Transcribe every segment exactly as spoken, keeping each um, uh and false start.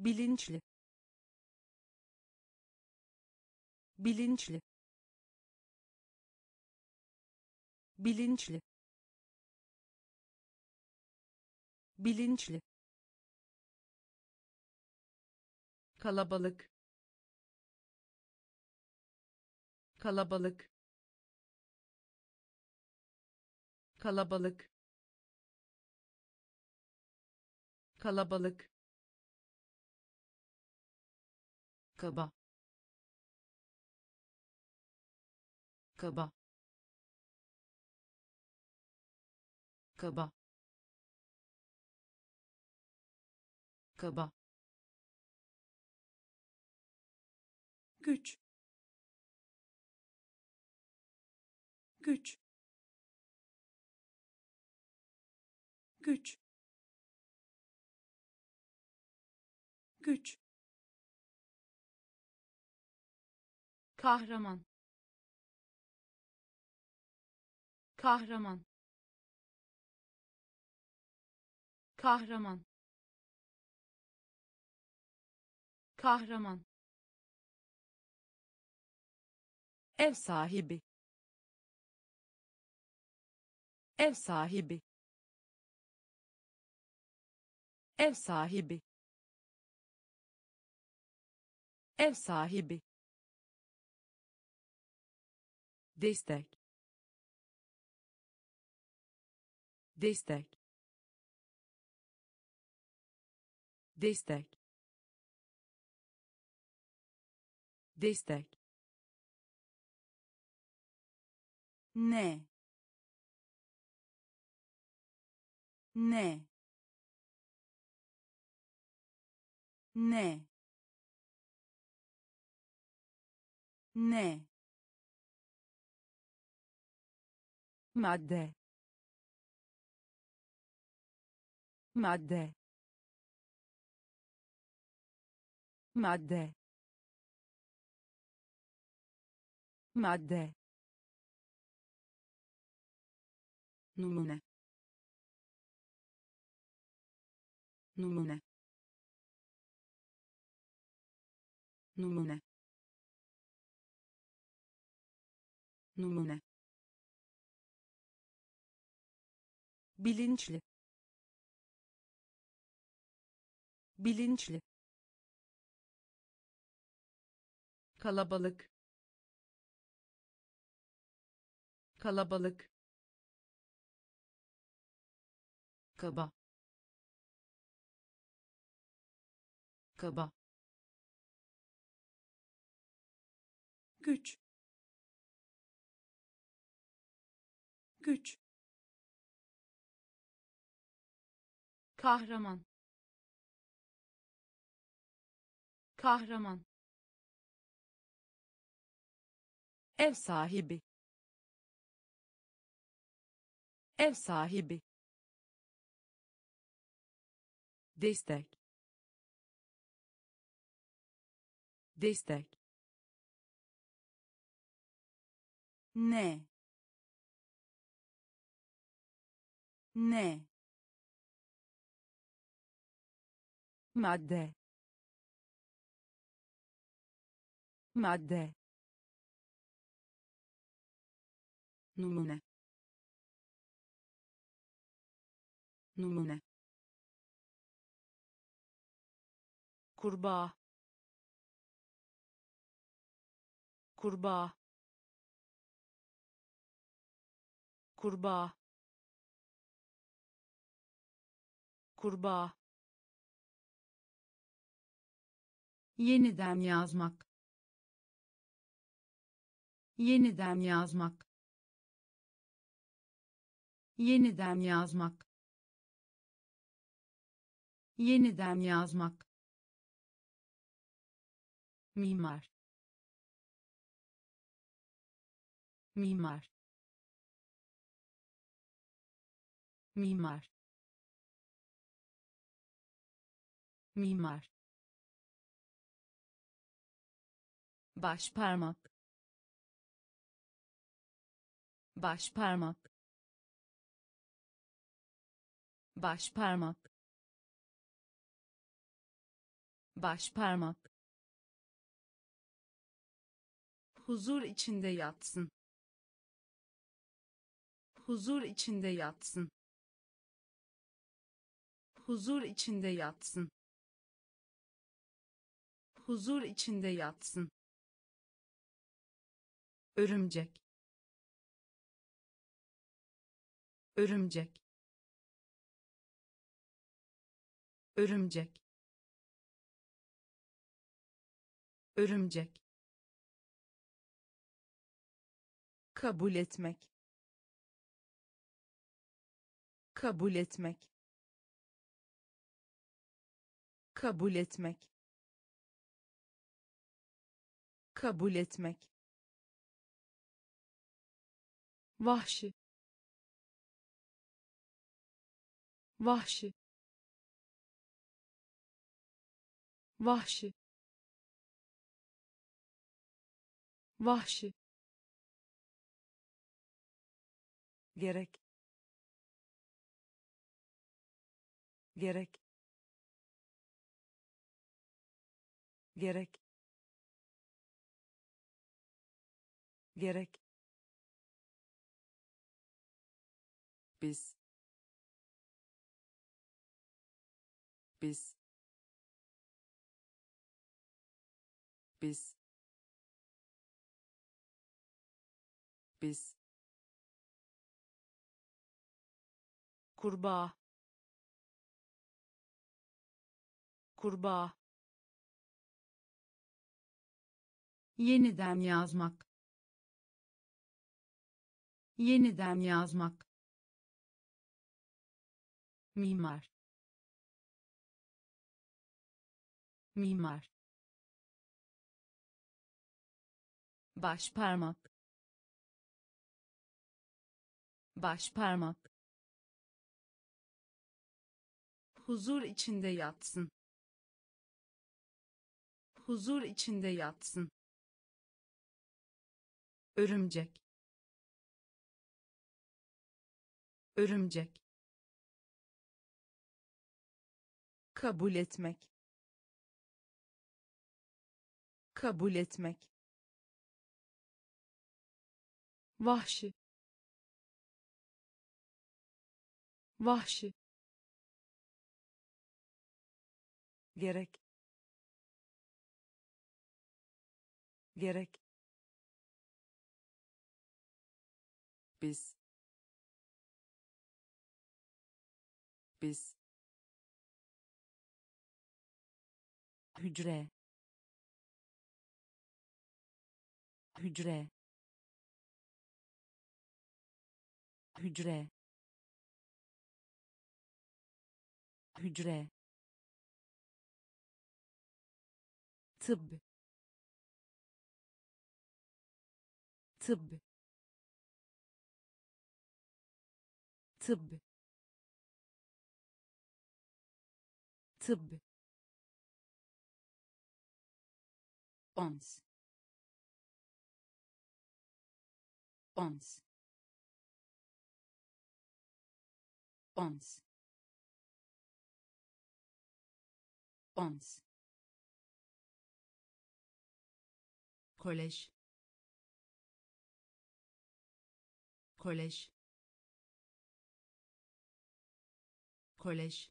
bilinçli, bilinçli, bilinçli, bilinçli, kalabalık, kalabalık, kalabalık, kalabalık, kaba, kaba, kaba, kaba, güç, güç, güç, güç, kahraman, kahraman, kahraman, kahraman, ev sahibi, ev sahibi, ev sahibi, ev sahibi, destek, destek, destek, destek, ne, ne, ne, ne, madde, madde, madde, madde, numune, numune, numune, numune, bilinçli, bilinçli, kalabalık, kalabalık, kaba, kaba, güç, güç, kahraman, kahraman, ev sahibi, ev sahibi, destek, destek, ne, ne, madde, madde, numune, numune, kurbağa, kurbağa, kurbağa, kurbağa, yeniden yazmak, yeniden yazmak, yeniden yazmak, yeniden yazmak, mimar, mimar, mimar, mimar, başparmak, başparmak, başparmak, Başparmak. Huzur içinde yatsın. Huzur içinde yatsın. Huzur içinde yatsın. Huzur içinde yatsın. Örümcek. Örümcek. Örümcek. Örümcek. Kabul etmek. Kabul etmek. Kabul etmek. Kabul etmek. Vahşi. Vahşi. Vahşi. Vahşi. Gerek. Gerek. Gerek. Gerek. Biz. Biz. Biz. Biz. Kurbağa. Kurbağa. Yeniden yazmak. Yeniden yazmak. Mimar. Mimar. Başparmak. Başparmak. Huzur içinde yatsın. Huzur içinde yatsın. Örümcek. Örümcek. Kabul etmek. Kabul etmek. Vahşi. Vahşi. Gerek. Gerek. Biz. Biz. Hücre. Hücre. Hücre. Hücre. Tıbb. Tıbb. Tıbb. Tıbb. Ons. Ons. Ons. Ons. Kolej. Kolej. Kolej.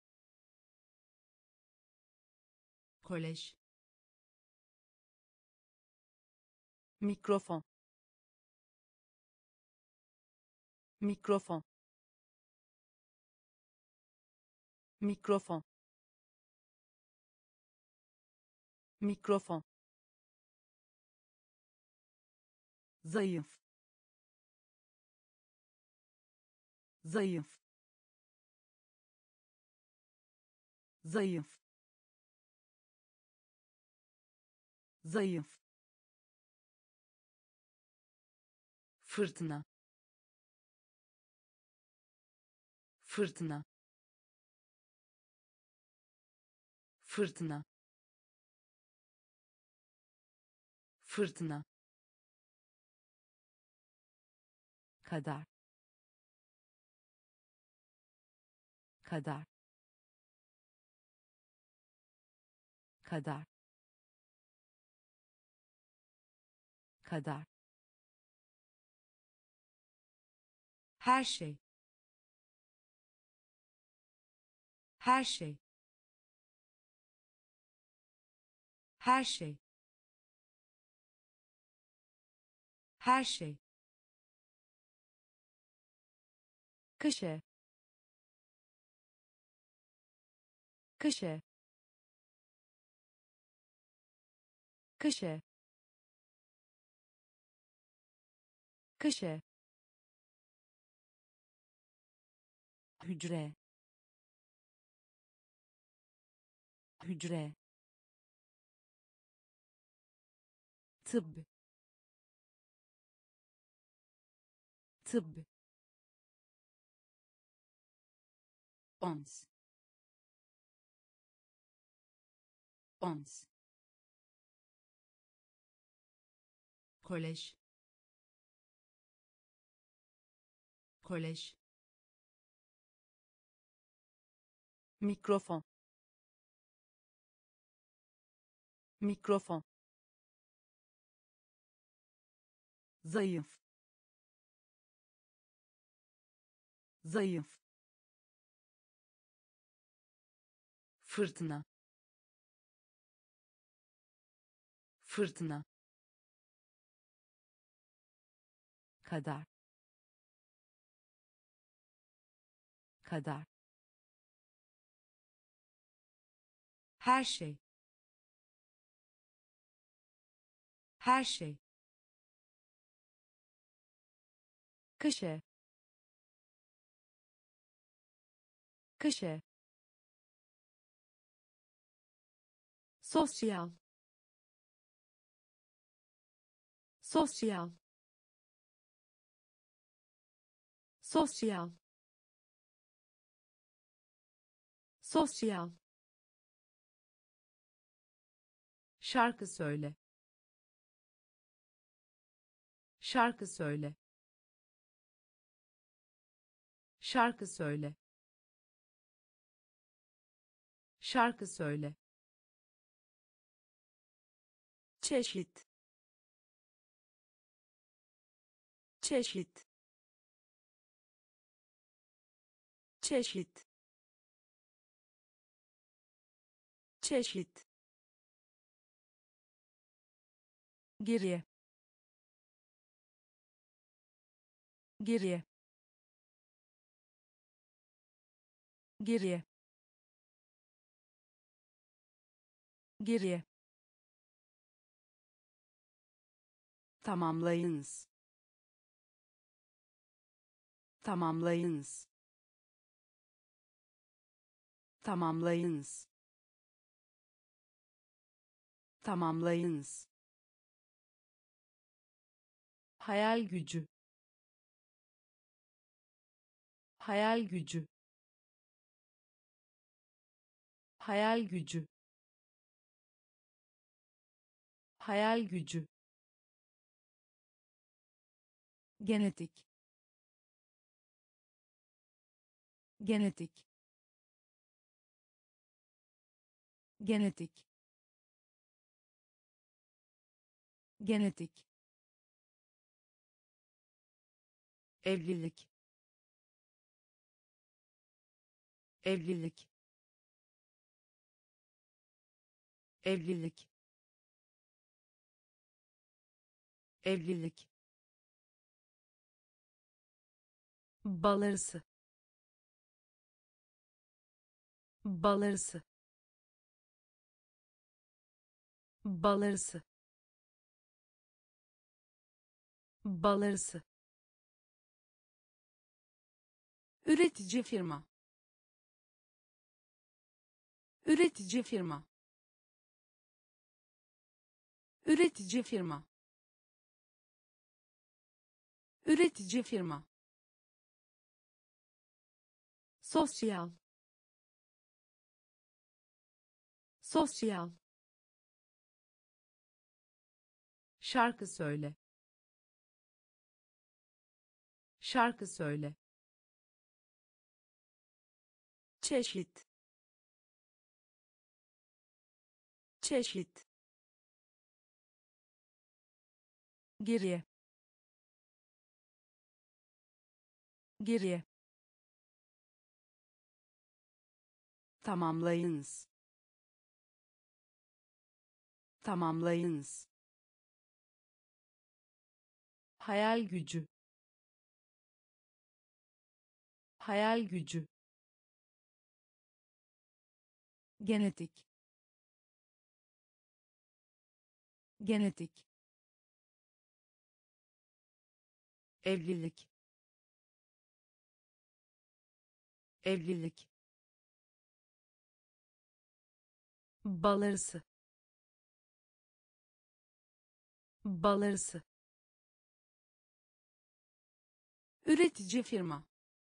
Kolej. Mikrofon. Mikrofon. Mikrofon. Mikrofon. Zayıf. Zayıf. Zayıf. Zayıf. Fırtına. Fırtına. Fırtına. Fırtına. Kadar. Kadar. kadar kadar her şey her şey her şey her şey köşe köşe köşe köşe hücre hücre tıbb tıbb ons ons kolej kolej mikrofon mikrofon zayıf zayıf fırtına fırtına kadar kadar her şey her şey köşe köşe sosyal sosyal sosyal sosyal şarkı söyle şarkı söyle şarkı söyle şarkı söyle çeşit çeşit çeşit çeşit geriye geriye geriye geriye tamamlayınız tamamlayınız tamamlayınız tamamlayınız hayal gücü hayal gücü hayal gücü hayal gücü genetik genetik genetik genetik evlilik evlilik evlilik evlilik balarısı balarısı balarısı balarısı üretici firma üretici firma üretici firma üretici firma sosyal sosyal şarkı söyle şarkı söyle çeşit çeşit, geriye, geriye, tamamlayınız, tamamlayınız, hayal gücü, hayal gücü, genetik, genetik, evlilik, evlilik, bal arısı, bal arısı, üretici firma,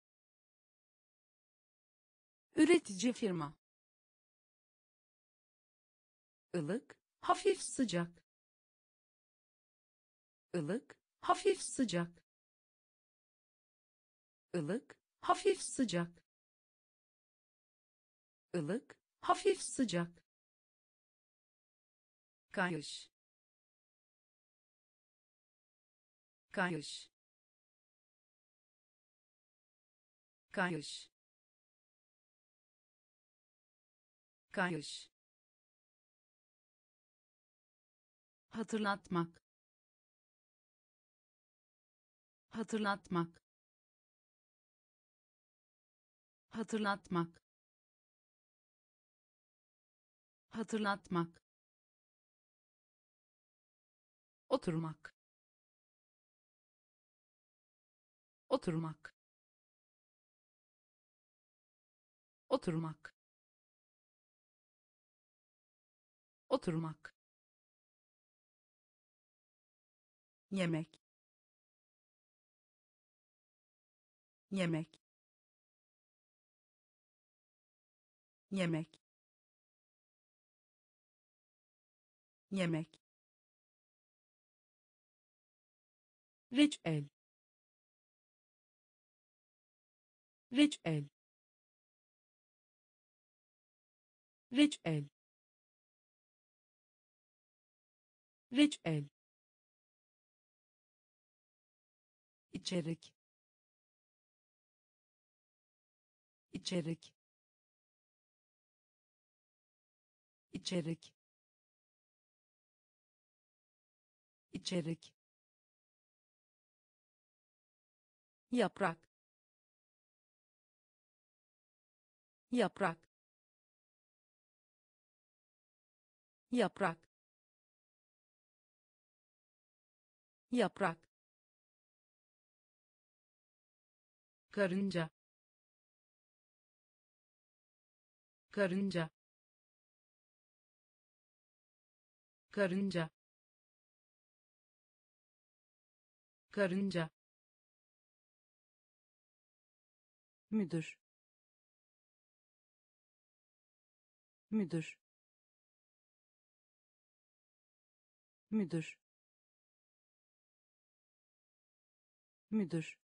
üretici firma, ılık, hafif sıcak, ılık, hafif sıcak, ılık, hafif sıcak, ılık, hafif sıcak, kayış, kayış, kayış, kayış, hatırlatmak, hatırlatmak, hatırlatmak, hatırlatmak, oturmak, oturmak, oturmak, oturmak, yemek, yemek, yemek, yemek, reçel, reçel, reçel, reçel, içerik, içerik, içerik, içerik, yaprak, yaprak, yaprak, yaprak, karınca, karınca, karınca, karınca, müdür, müdür, müdür, müdür,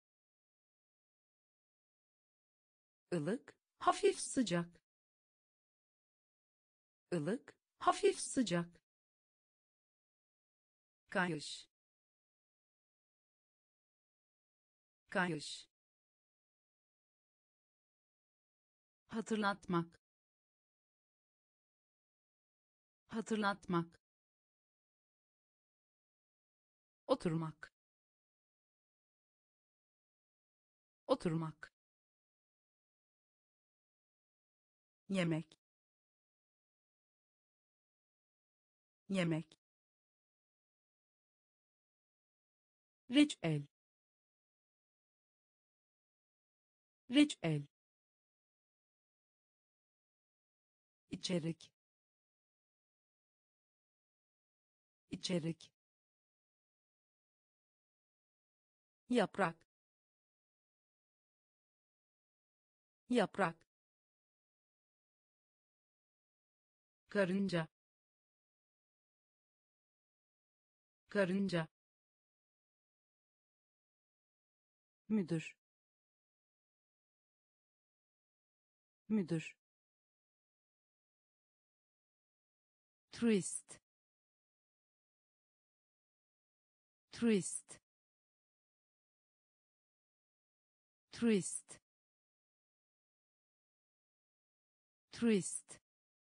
ılık, hafif sıcak, ılık, hafif sıcak, kayış, kayış, hatırlatmak, hatırlatmak, oturmak, oturmak, yemek, yemek, reçel, reçel, içerik, içerik, yaprak, yaprak, karınca, karınca, müdür, müdür, turist, turist, turist, turist,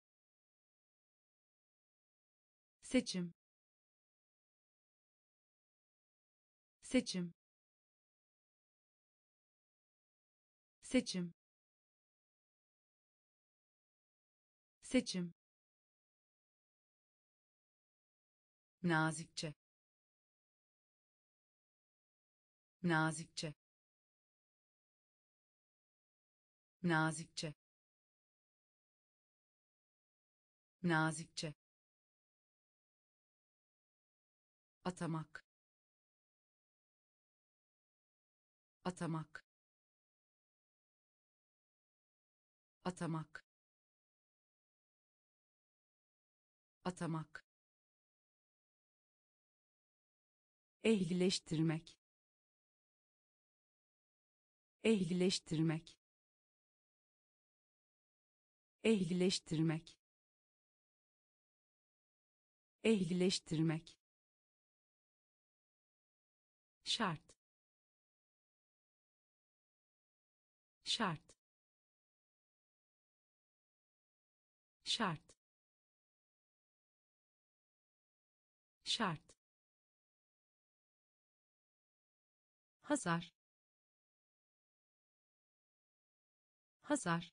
seçim, seçim, seçim, seçim, nazikçe, nazikçe, nazikçe, nazikçe, atamak, atamak, atamak, atamak, ehlileştirmek, ehlileştirmek, ehlileştirmek, ehlileştirmek, şart, şart, şart, şart, hasar, hasar,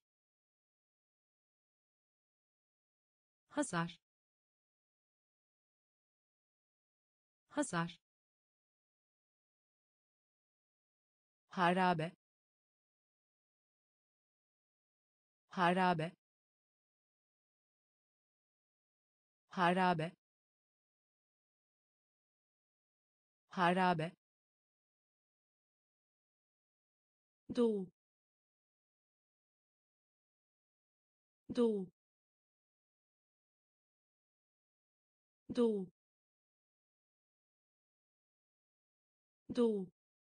hasar, hasar, harabe, harabe, harabe, harabe, doğu, doğu, doğu, doğu,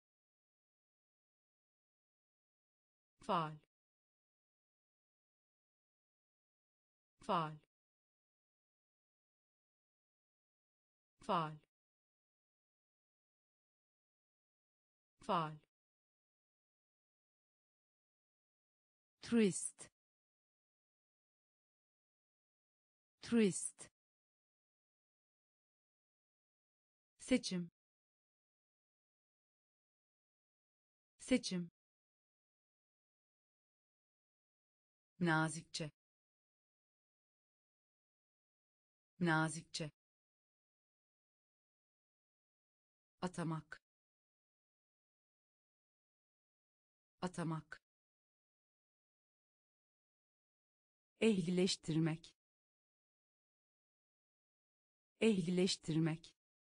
faal, faal, faal, faal, turist, turist, seçim, seçim, nazikçe, nazikçe, atamak, atamak, ehlileştirmek, ehlileştirmek,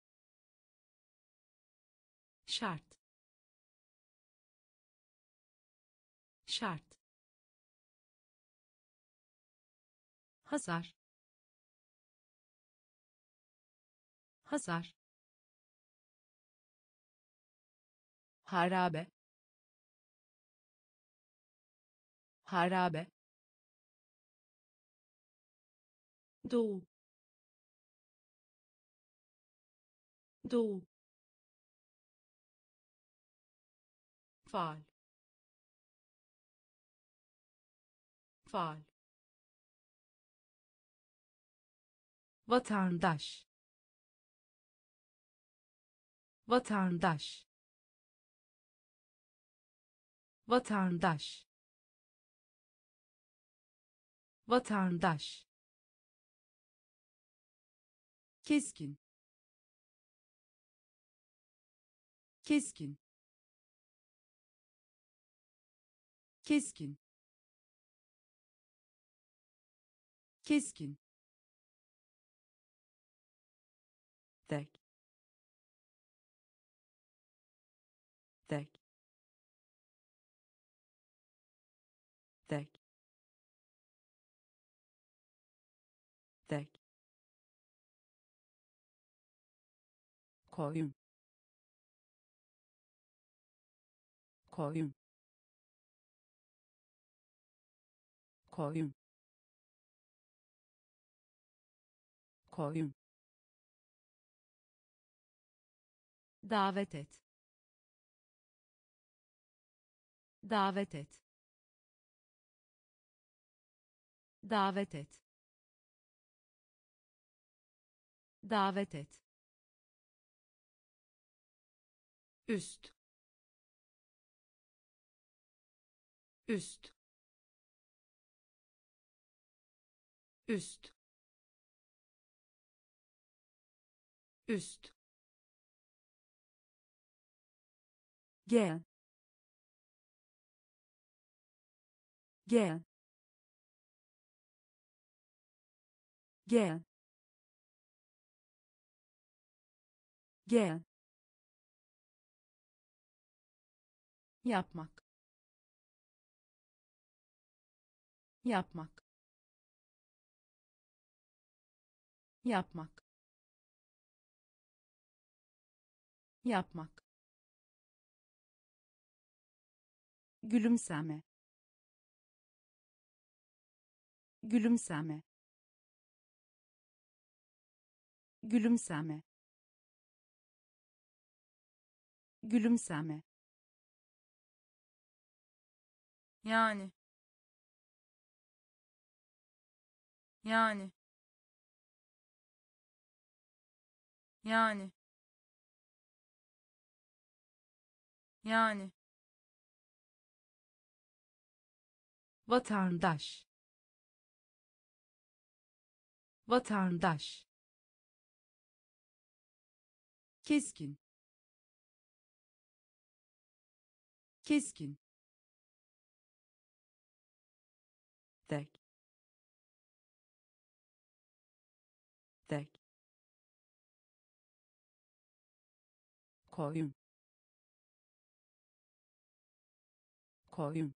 şart, şart, hasar, hasar, harabe, harabe, doğu, doğu, faal, faal, vatandaş, vatandaş, vatandaş, vatandaş, keskin, keskin, keskin, keskin, tek, tek, tek, tek, koyun, koyun, koyun, koyun, davet et, davet et, davet et, davet et, üst, üst, üst, üst, gel, gel, gel, gel, yapmak, yapmak, yapmak, yapmak, gülümseme, gülümseme, gülümseme, gülümseme, yani, yani, yani, yani, vatandaş, vatandaş, keskin, keskin, tek, tek, koyun, koyun,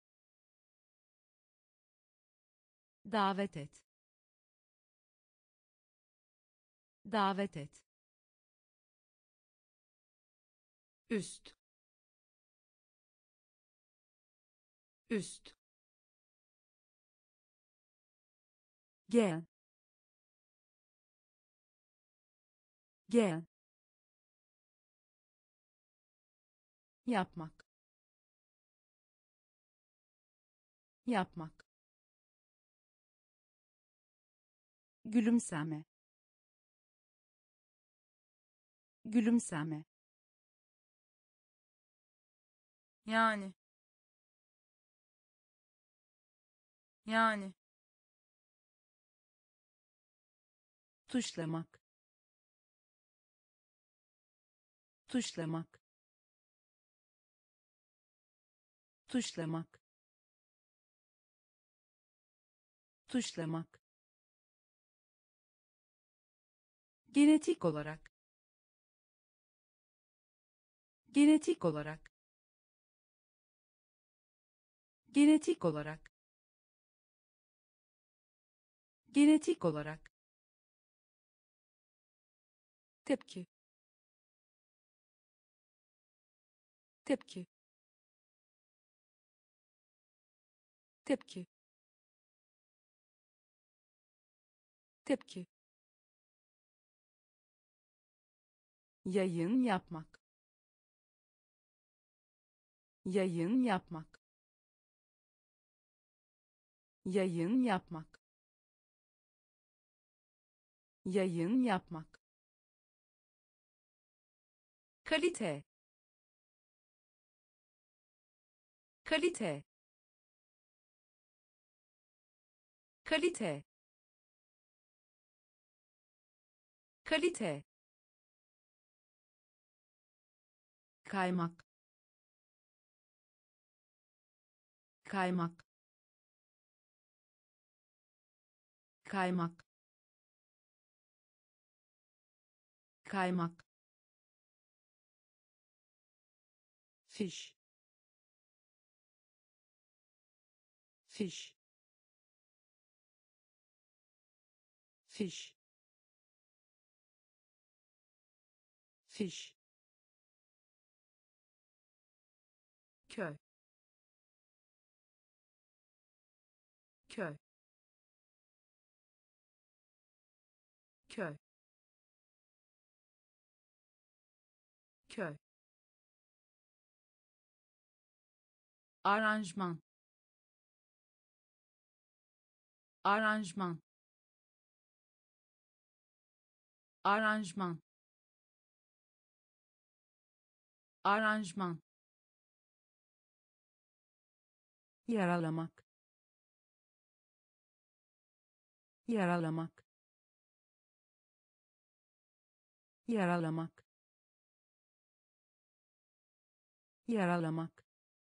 davet et, davet et, üst, üst, gel, gel, yapmak, yapmak, gülümseme, gülümseme, yani, yani, tuşlamak, tuşlamak, tuşlamak, tuşlamak, genetik olarak, genetik olarak, genetik olarak, genetik olarak, tepki, tepki, tepki, tepki, yayın yapmak, yayın yapmak, yayın yapmak, yayın yapmak, kalite, kalite, kalite, kalite, kaymak, kaymak, kaymak, kaymak, fiş, fiş, fiş, fiş, köy, köy, köy köy aranjman aranjman aranjman aranjman yaralamak yaralamak yaralamak yaralamak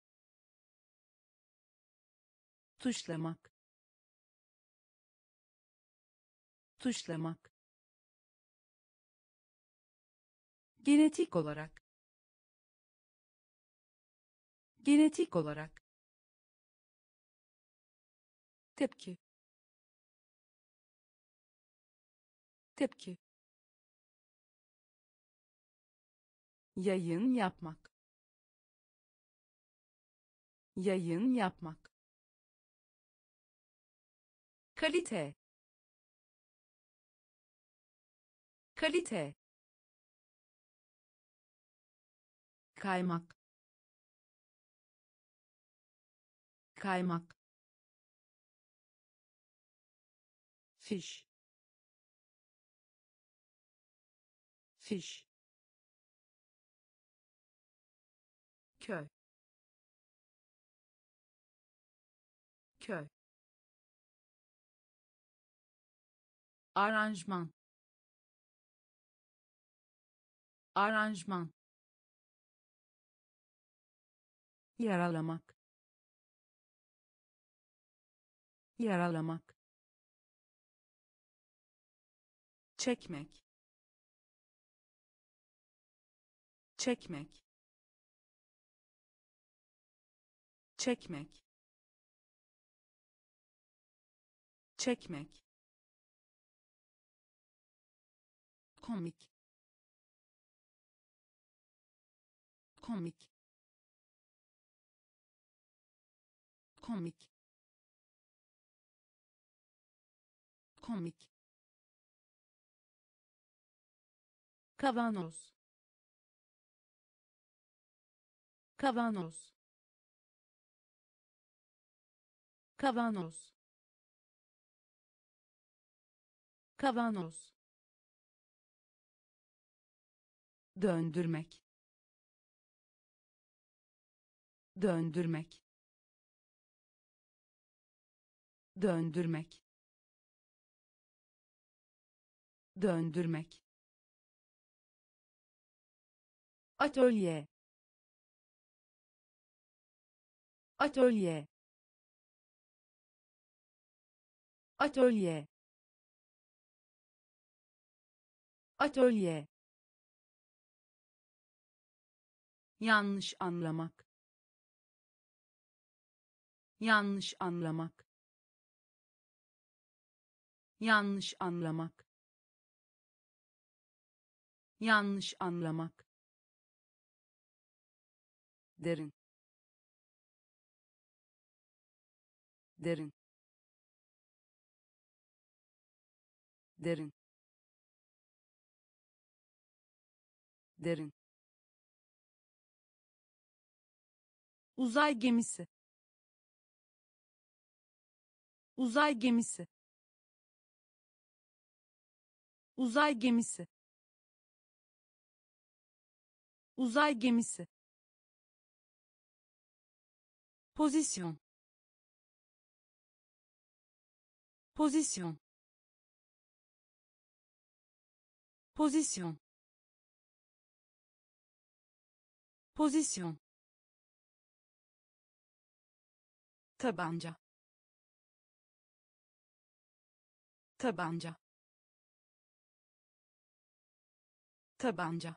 tuşlamak tuşlamak genetik olarak genetik olarak tepki tepki yayın yapmak yayın yapmak kalite kalite kaymak kaymak fiş fiş köy köy aranjman aranjman yaralamak yaralamak çekmek çekmek çekmek çekmek komik komik komik komik kavanoz kavanoz kavanoz kavanoz döndürmek döndürmek döndürmek döndürmek atölye atölye atölye atölye yanlış anlamak yanlış anlamak yanlış anlamak yanlış anlamak derin derin derin derin uzay gemisi uzay gemisi uzay gemisi uzay gemisi pozisyon pozisyon pozisyon pozisyon tabanca tabanca tabanca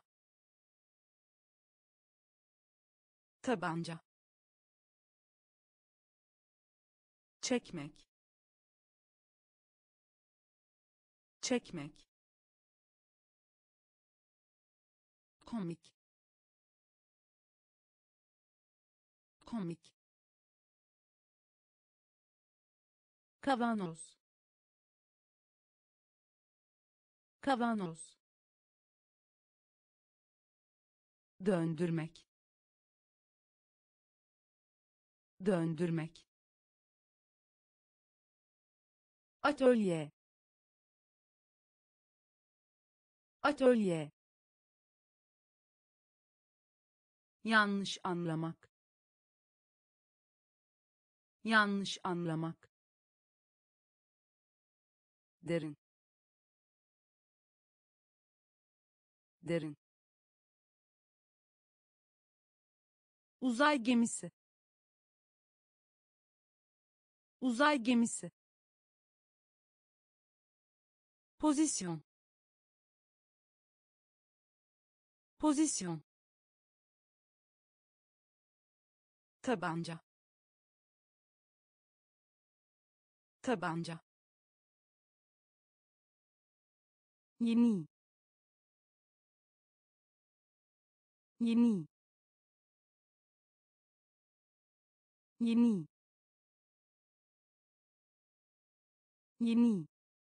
tabanca çekmek çekmek komik komik kavanoz kavanoz, döndürmek, döndürmek, atölye, atölye, yanlış anlamak, yanlış anlamak, derin, derin, uzay gemisi, uzay gemisi, pozisyon, pozisyon, tabanca, tabanca, yeni, yeni, yeni, yeni,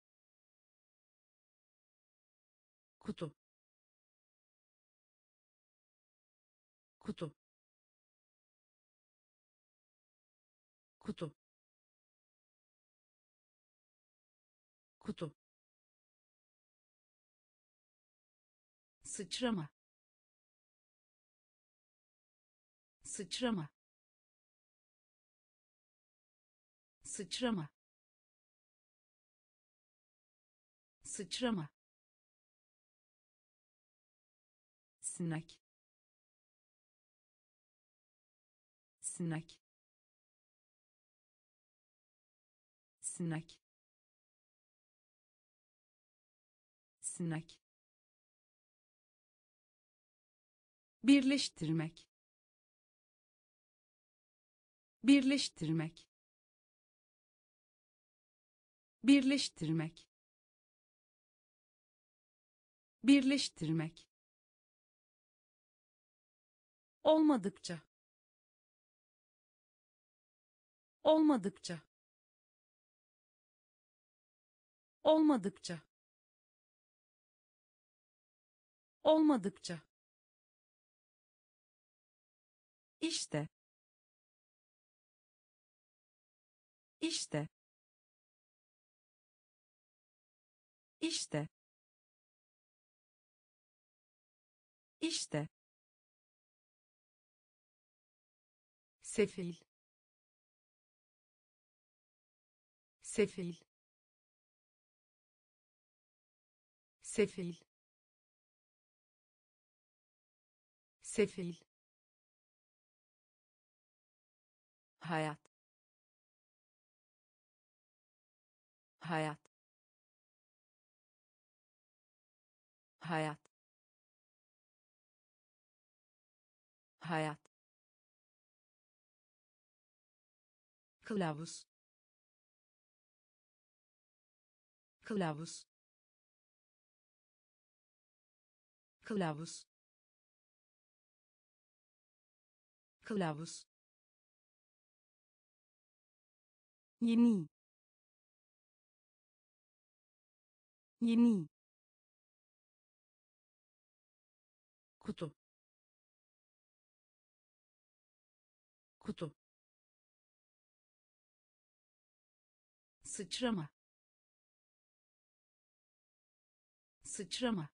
kutu, kutu, kutu, kutu, sıçrama, sıçrama, sıçrama, sıçrama, sinek, sinek, sinek, sinek, birleştirmek, birleştirmek, birleştirmek, birleştirmek, olmadıkça, olmadıkça, olmadıkça, olmadıkça, işte, işte, işte, işte, sefil, sefil, sefil, sefil, hayat, hayat, hayat, hayat, kılavuz, kılavuz, kılavuz, kılavuz, yeni, yeni, kutu, kutu, sıçrama, sıçrama,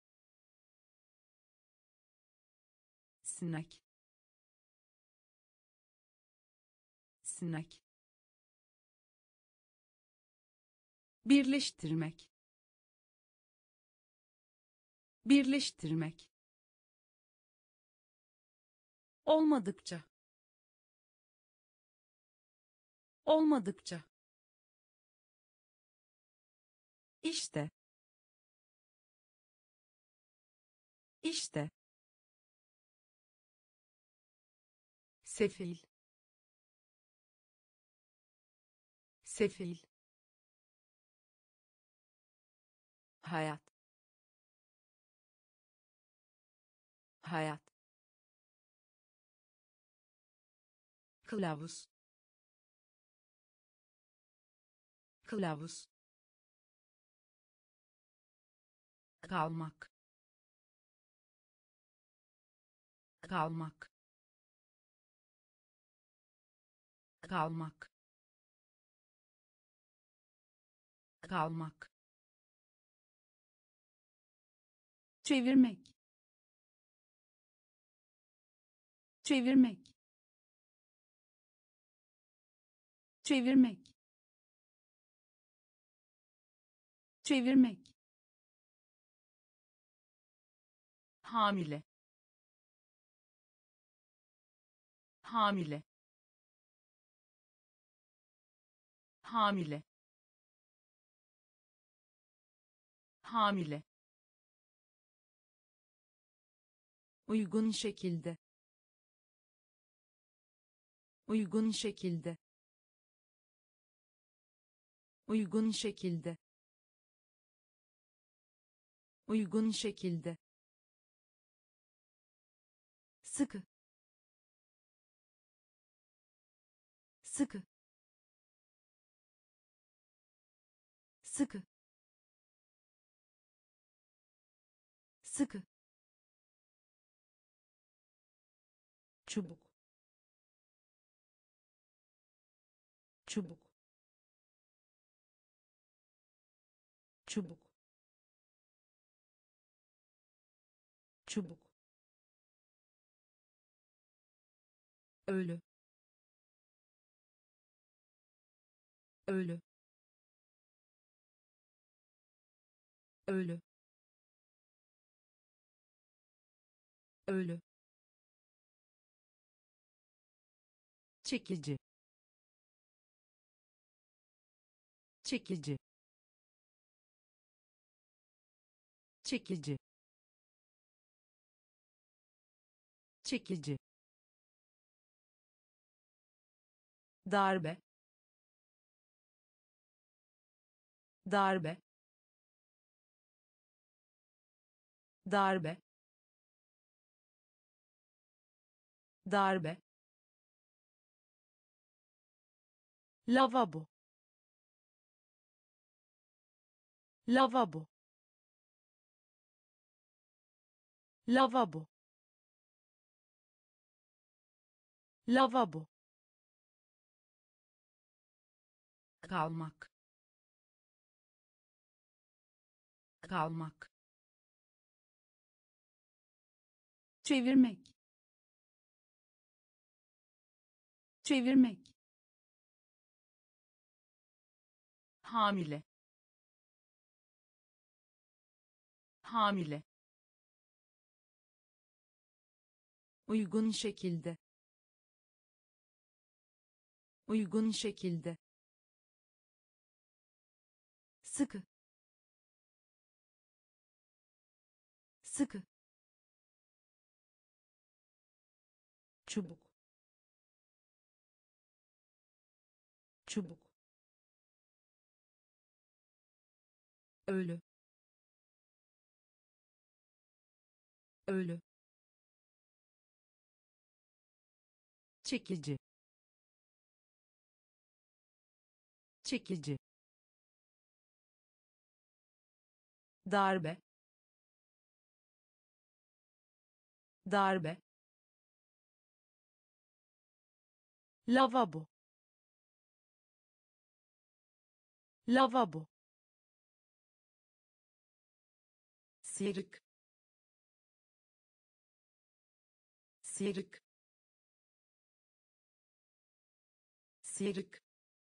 sinek, sinek, birleştirmek, birleştirmek, olmadıkça, olmadıkça, işte, işte, sefil, sefil, hayat, hayat, kılavuz, kılavuz, kalmak kalmak kalmak kalmak çevirmek çevirmek çevirmek çevirmek hamile hamile hamile hamile uygun şekilde uygun şekilde uygun şekilde uygun şekilde sıkı sıkı sıkı sıkı çubuk çubuk çubuk çubuk ölü ölü ölü ölü çekici çekici çekici çekici darbe darbe darbe darbe lavabo lavabo lavabo lavabo kalmak kalmak çevirmek çevirmek hamile hamile uygun şekilde uygun şekilde sıkı sıkı çubuk çubuk ölü ölü çekici çekici darbe darbe lavabo lavabo sıyrık sıyrık sıyrık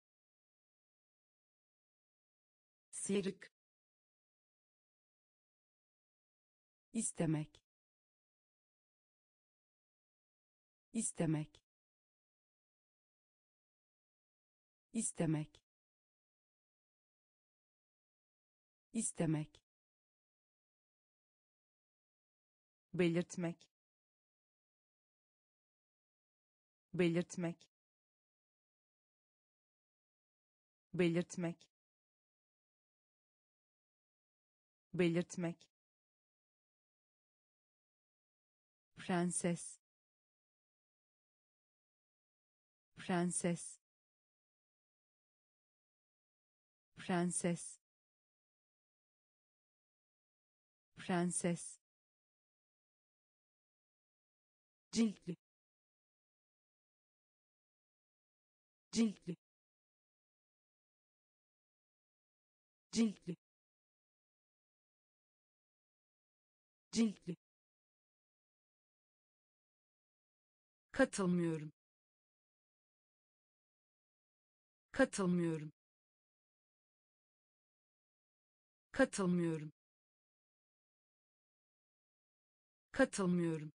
sıyrık istemek istemek istemek istemek belirtmek belirtmek belirtmek belirtmek prenses prenses prenses prenses, ciltli, ciltli, ciltli, ciltli, katılmıyorum, katılmıyorum, katılmıyorum, katılmıyorum,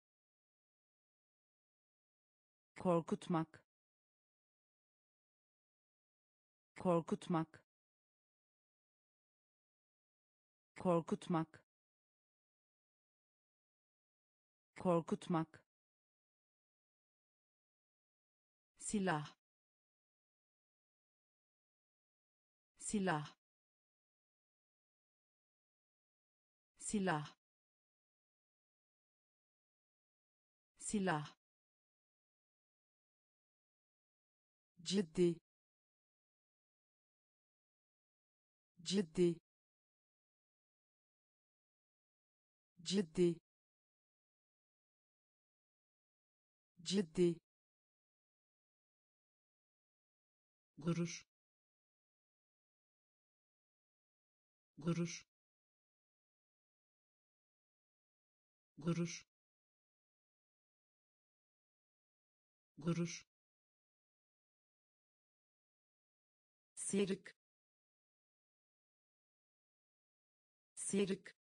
korkutmak, korkutmak, korkutmak, korkutmak, silah, silah, silah, silah, ciddi, ciddi, ciddi, ciddi, gurur, gurur, gurur, gurur, sıyrık, sıyrık,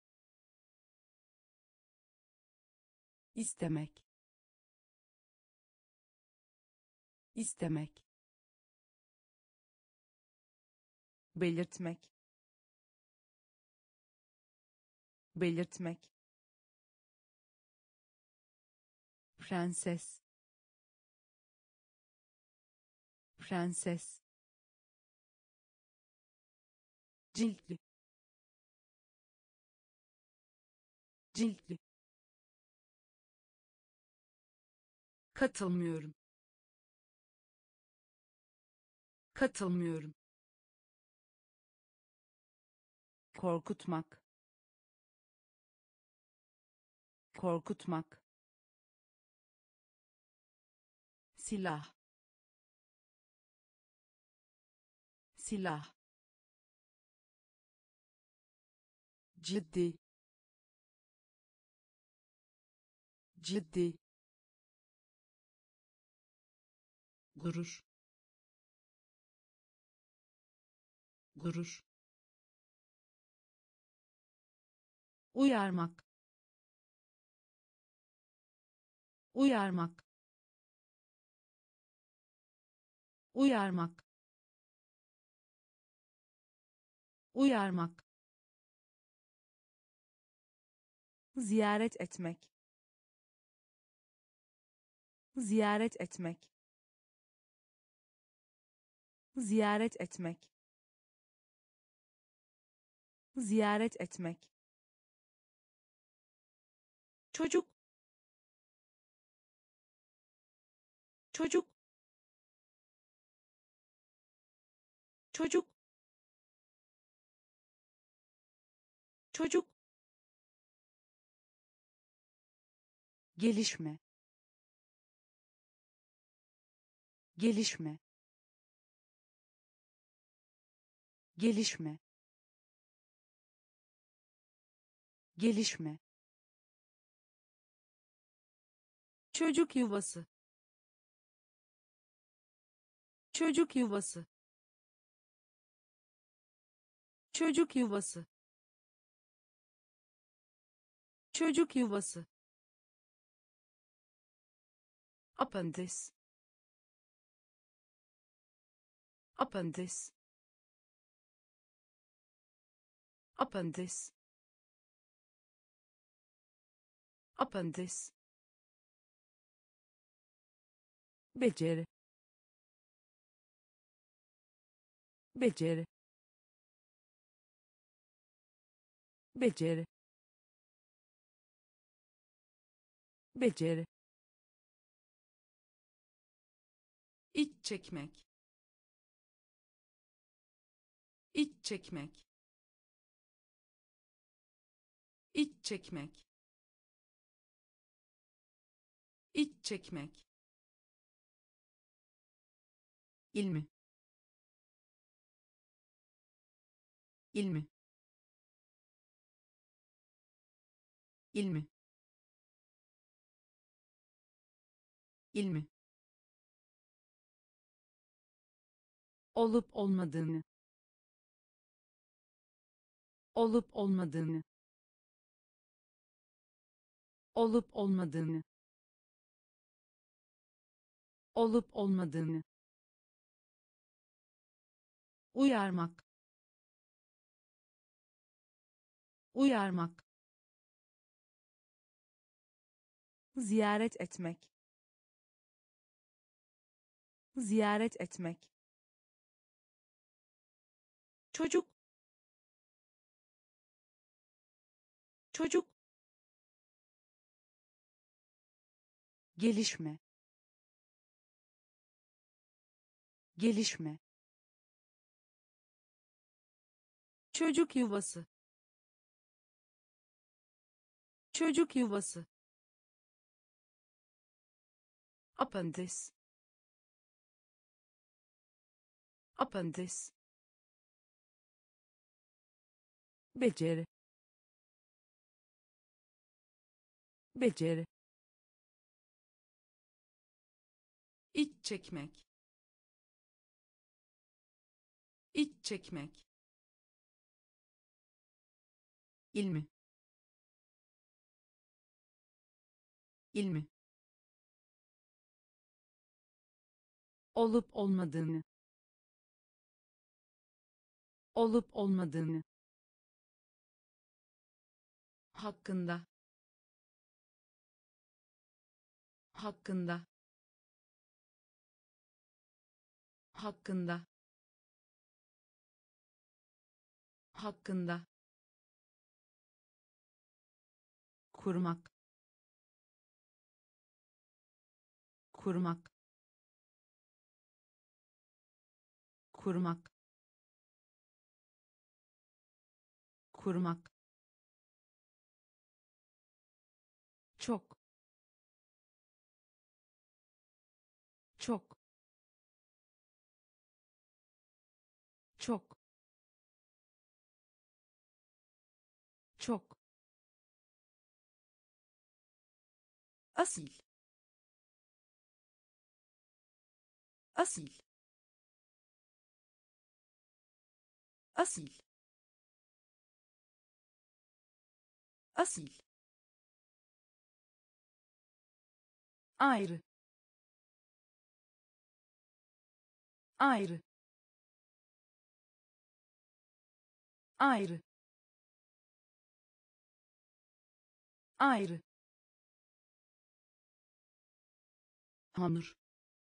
istemek, istemek, belirtmek, belirtmek, prenses, prenses, ciltli, ciltli, katılmıyorum, katılmıyorum, korkutmak, korkutmak, silah, silah, ciddi, ciddi, gurur, gurur, uyarmak, uyarmak, uyarmak, uyarmak, ziyaret etmek, ziyaret etmek, ziyaret etmek, ziyaret etmek, çocuk, çocuk, çocuk, çocuk, gelişme, gelişme, gelişme, gelişme, çocuk yuvası, çocuk yuvası, çocuk yuvası, çocuk yuvası, apandis, apandis, apandis, apandis, beceri, beceri, beceri, beceri, iç çekmek, iç çekmek, iç çekmek, iç çekmek, ilmi, ilmi, ilmi, ilmi, olup olmadığını, olup olmadığını, olup olmadığını, olup olmadığını, uyarmak, uyarmak, ziyaret etmek, ziyaret etmek, çocuk, çocuk, gelişme, gelişme, çocuk yuvası, çocuk yuvası, apandis, apandis, beceri, beceri, iç çekmek, iç çekmek, ilmi, ilmi, olup olmadığını, olup olmadığını, hakkında, hakkında, hakkında, hakkında, kurmak, kurmak, kurmak, kurmak, çok, çok, çok, çok, asil, asil, asil, asil, ayrı, ayrı, ayrı, ayrı, hamur,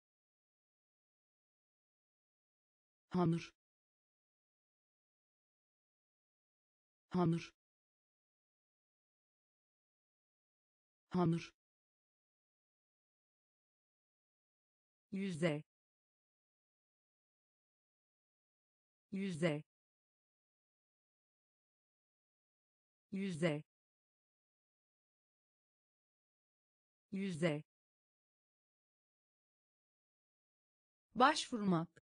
hamur, hamur, hamur, yüzde, yüzde, yüzde, yüzde, başvurmak,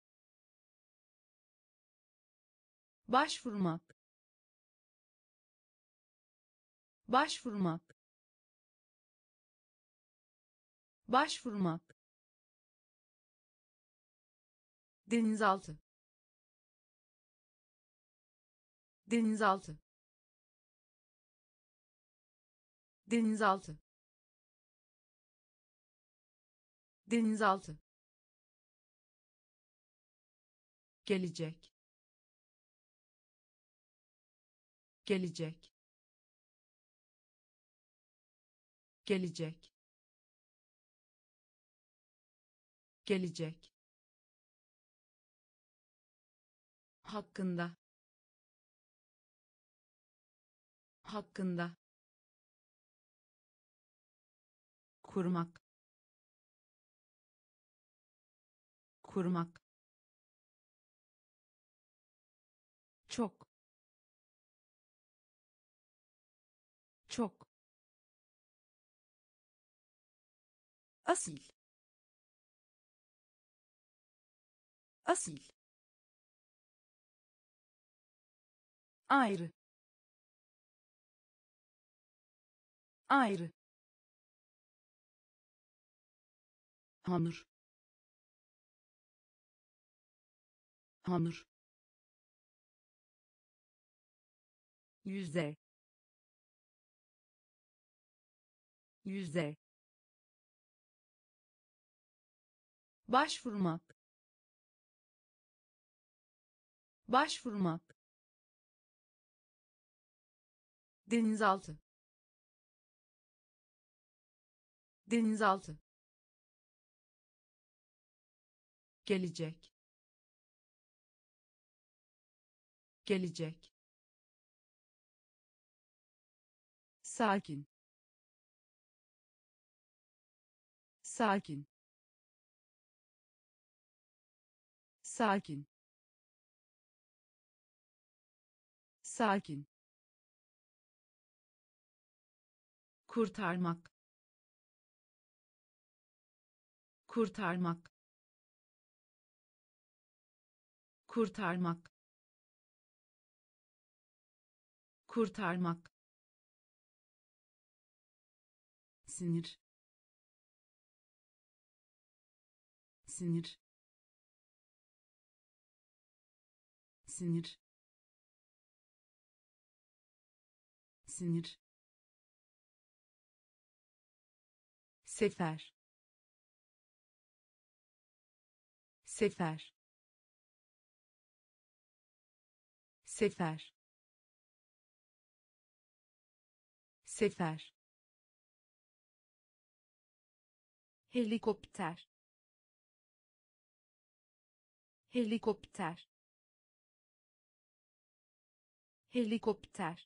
başvurmak, başvurmak, başvurmak, denizaltı, denizaltı, denizaltı, denizaltı, gelecek, gelecek, gelecek, gelecek, hakkında, hakkında, kurmak, kurmak, çok, çok, asil, asil, ayrı, ayrı, hamur, hamur, yüzde, yüzde, başvurmak, başvurmak, denizaltı, denizaltı, gelecek, gelecek, sakin, sakin, sakin, sakin, kurtarmak, kurtarmak, kurtarmak, kurtarmak, sinir, sinir, sinir, sinir, sefer, sefer, sefer, sefer, helikopter, helikopter, helikopter,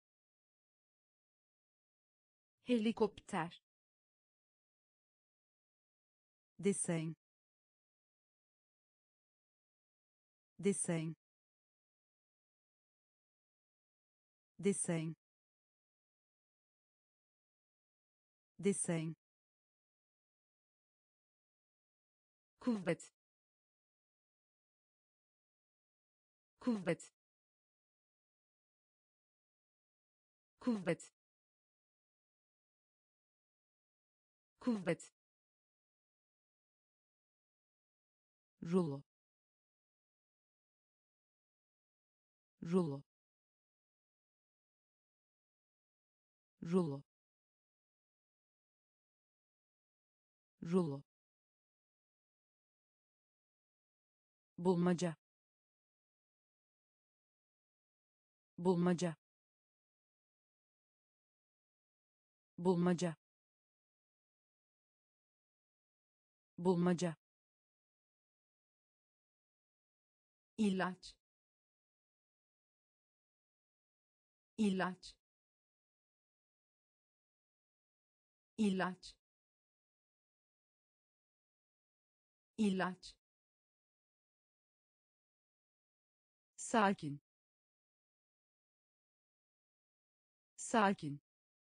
helikopter, desen, desen, desen, desen, kuvvet, kuvvet, kuvvet, kuvvet, rulo, rulo, rulo, rulo, bulmaca, bulmaca, bulmaca, bulmaca, ilaç, ilaç, ilaç, ilaç, sakin, sakin,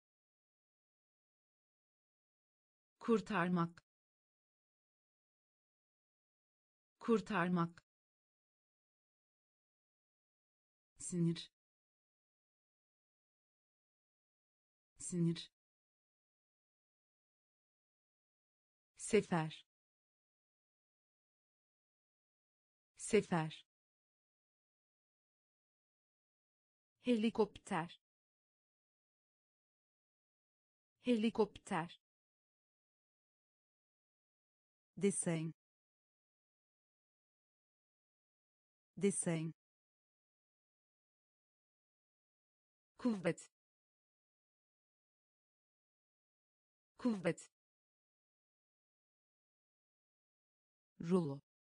kurtarmak, kurtarmak, sinir, sinir, sefer, sefer, helikopter, helikopter, desen, desen, kuvvet, kuvvet, rulo,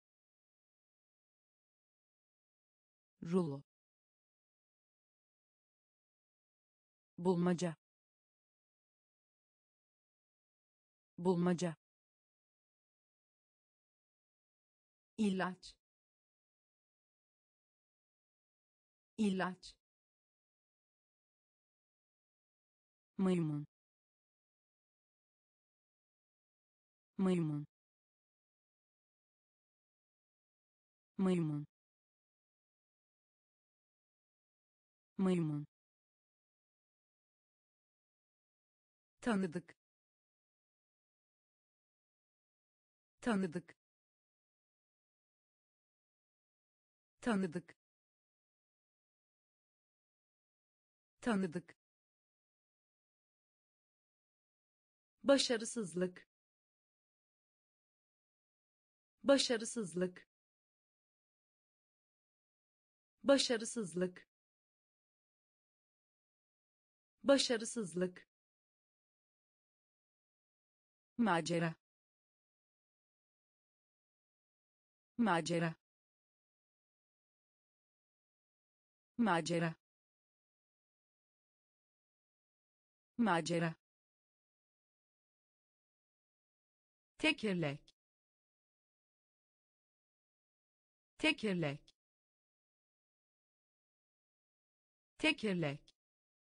rulo, bulmaca, bulmaca, ilaç, ilaç, maymun, maymun, maymun, maymun, tanıdık, tanıdık, tanıdık, tanıdık, başarısızlık, başarısızlık, başarısızlık, başarısızlık, macera, macera, macera, macera, tekerlek, tekerlek, tekerlek,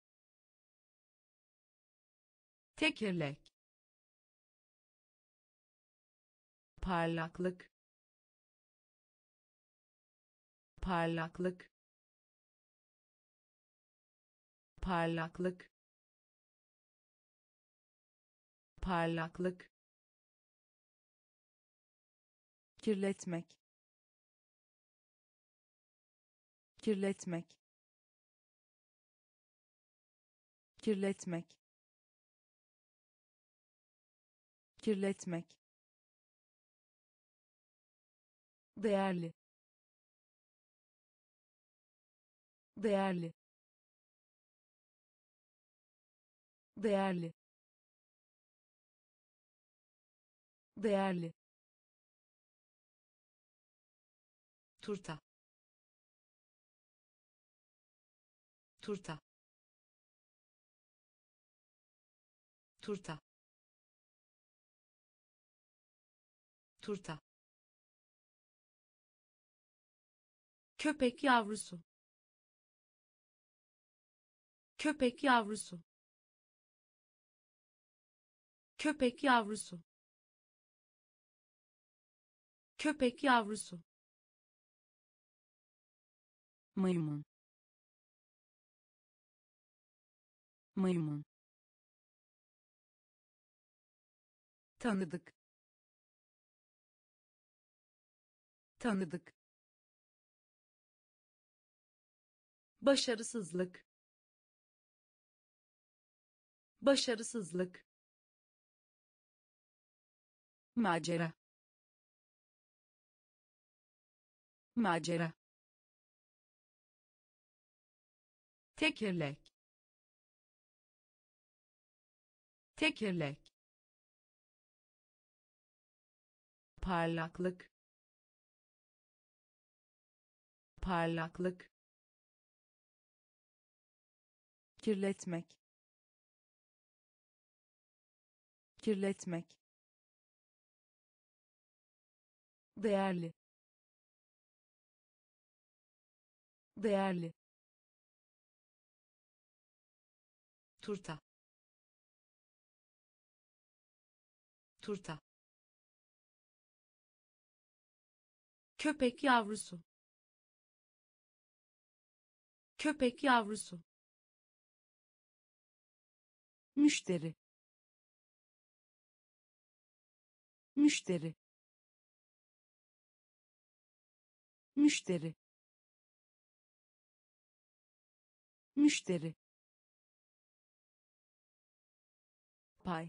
tekerlek, parlaklık, parlaklık, parlaklık, parlaklık, kirletmek, kirletmek, kirletmek, kirletmek, değerli, değerli, değerli, değerli, turta, turta, turta, turta, köpek yavrusu, köpek yavrusu, köpek yavrusu, köpek yavrusu, maymun, maymun, tanıdık, tanıdık, başarısızlık, başarısızlık, macera, macera, tekerlek, tekerlek, parlaklık, parlaklık, kirletmek, kirletmek, değerli, değerli, turta, turta, köpek yavrusu, köpek yavrusu, müşteri, müşteri, müşteri, müşteri, pay,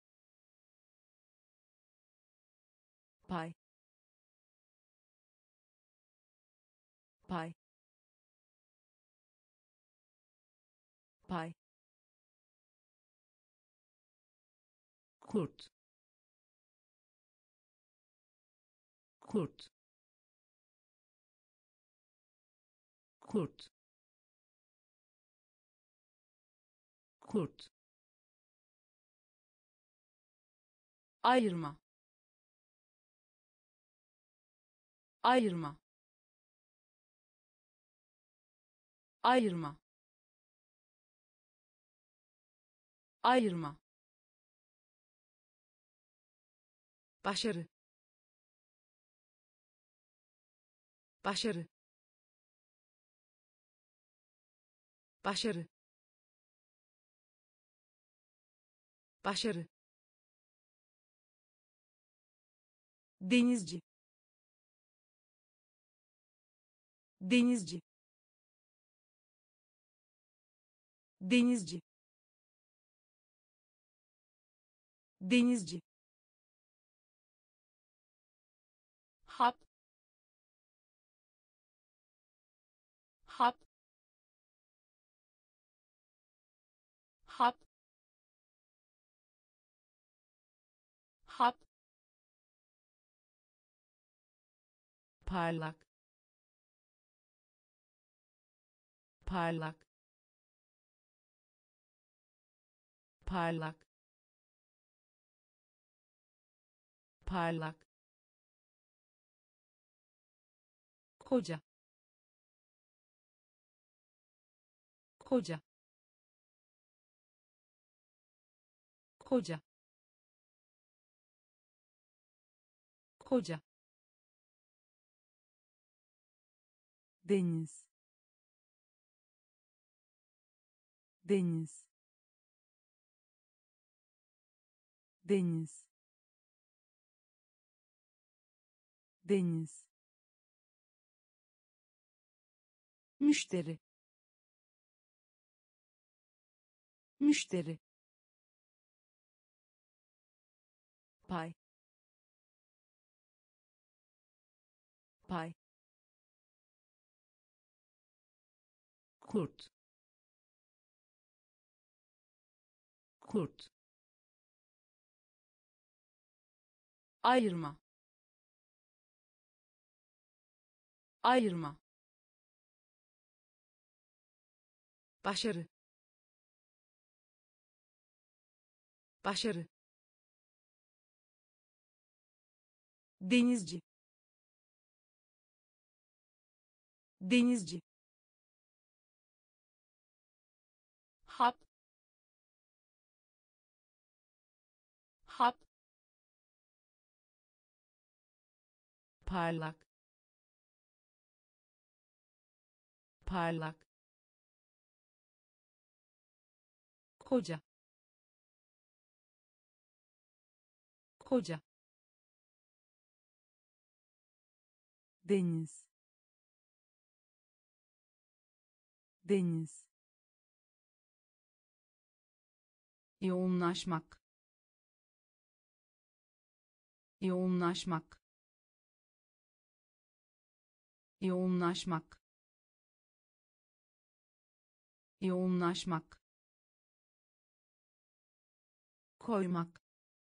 pay, pay, pay, kurt, kurt, kurt, kurt, ayırma, ayırma, ayırma, ayırma, başarı, başarı, başarı, başarı, denizci, denizci, denizci, denizci, hap, hap, hap, hap, parlak, parlak, parlak, parlak, koca, koca, koca, koca, deniz, deniz, deniz, deniz, müşteri, müşteri, pay, pay, kurt, kurt, ayırma, ayırma, başarı, başarı, denizci, denizci, hap, hap, parlak, parlak, koca, koca, deniz, deniz, yoğunlaşmak, yoğunlaşmak, yoğunlaşmak, yoğunlaşmak, koymak,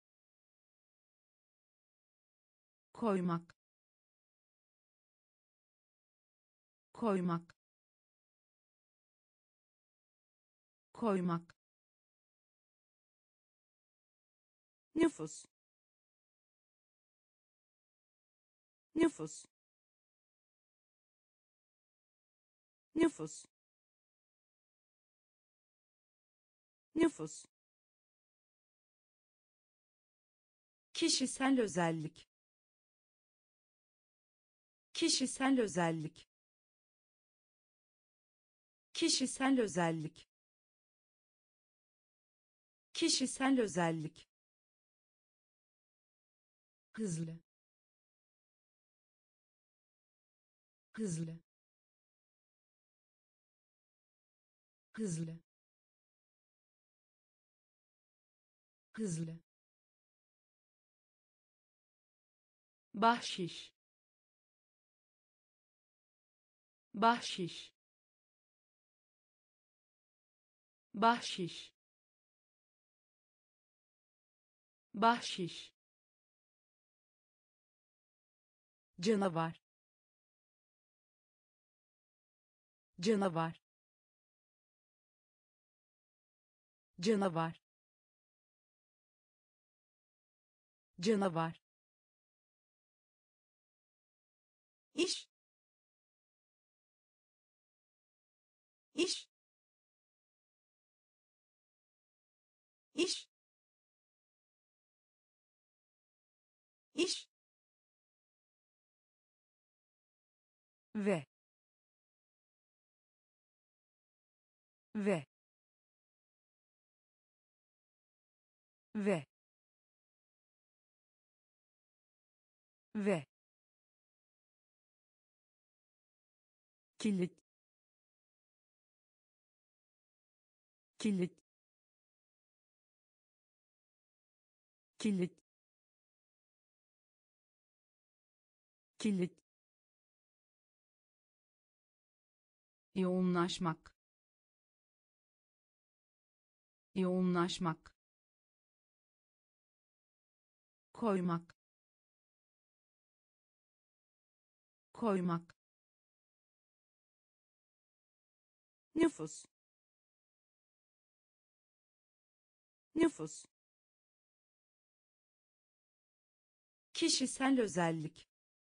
koymak, koymak, koymak, nüfus, nüfus, nüfus, nüfus, kişisel özellik, kişisel özellik, kişisel özellik, kişisel özellik, hızlı, hızlı, hızlı, hızlı, bahşiş, bahşiş, bahşiş, bahşiş, canavar, canavar, canavar, canavar, iş, iş, iş iş ve ve ve ve kilit kilit kilit kilit yoğunlaşmak yoğunlaşmak koymak koymak nüfus nüfus kişisel özellik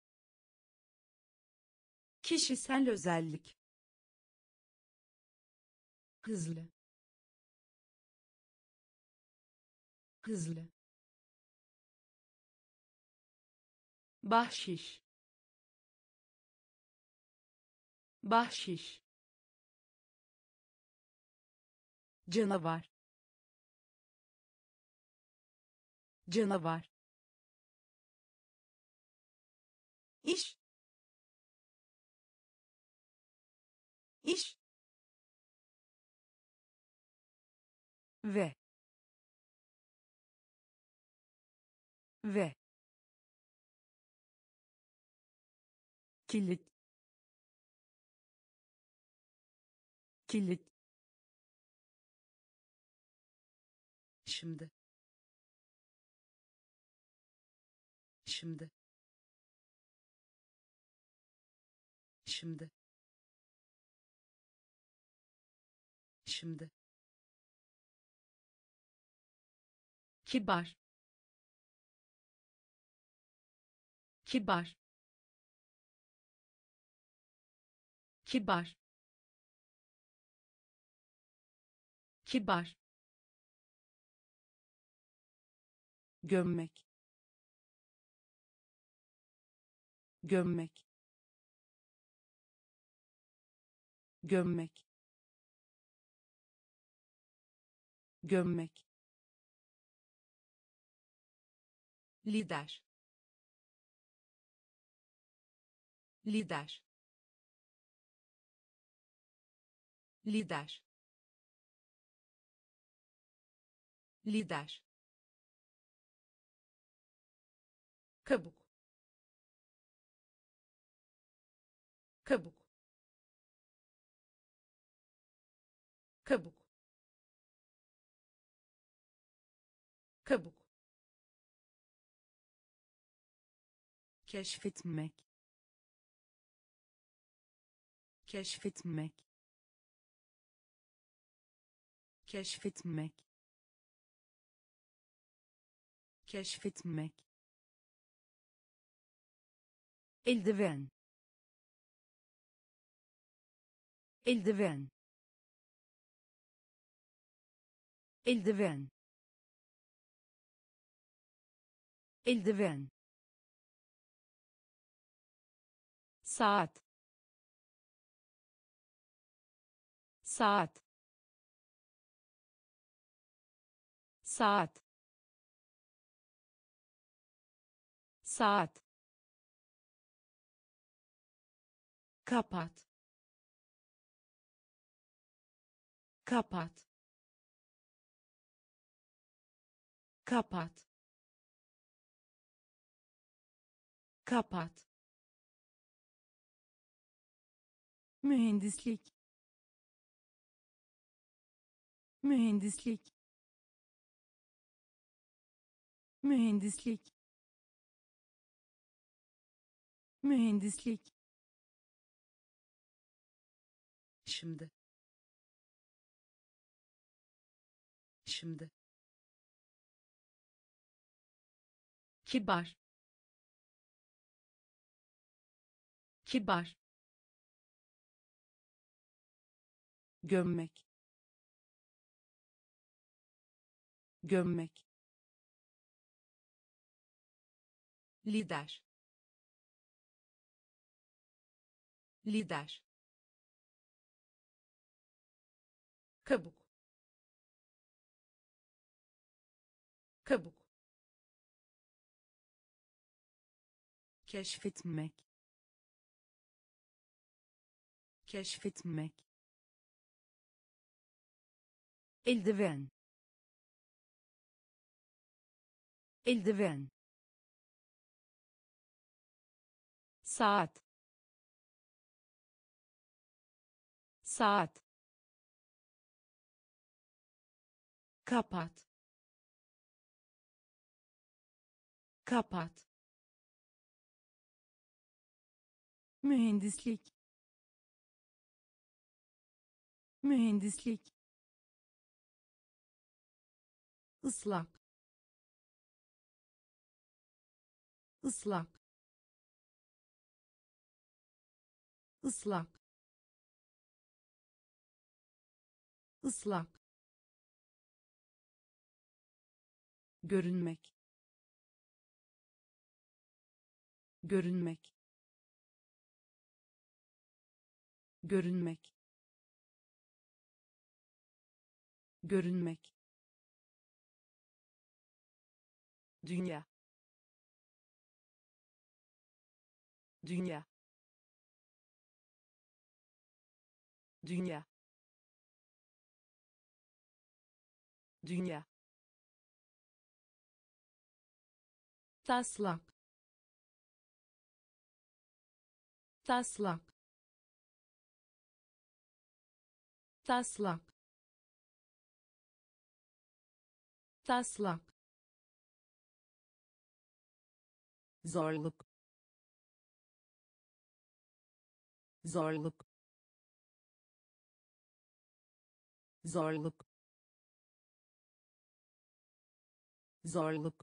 kişisel özellik hızlı hızlı bahşiş bahşiş canavar canavar iş iş ve ve kilit kilit şimdi şimdi şimdi şimdi kibar kibar kibar kibar gömmek gömmek gömmek gömmek lider lider lider lider kabuk kabuk kabuk kabuk keşfetmek keşfetmek keşfetmek keşfetmek eldiven eldiven eldiven eldiven saat saat saat saat kapat kapat kapat kapat mühendislik mühendislik mühendislik mühendislik şimdi şimdi kibar kibar gömmek gömmek, lider, lider, kabuk, kabuk, keşfetmek, keşfetmek, eldiven, eldiven, saat, saat, kapat, kapat, mühendislik, mühendislik, ıslak, ıslak, ıslak, ıslak, görünmek, görünmek, görünmek, görünmek, dünya, dünya, dünya, dünya, taslak, taslak, taslak, taslak, zorluk, zorluk, zorluk, zorluk,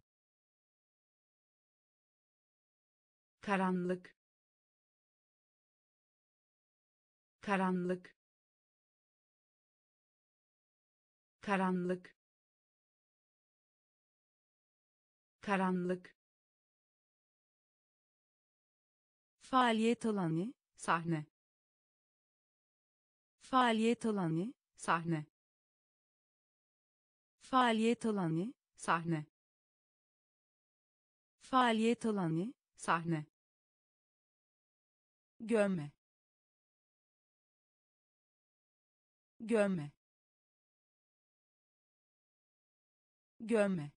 karanlık, karanlık, karanlık, karanlık, faaliyet alanı, sahne, faaliyet alanı, sahne, faaliyet alanı, sahne, faaliyet alanı, sahne, gömme, gömme, gömme,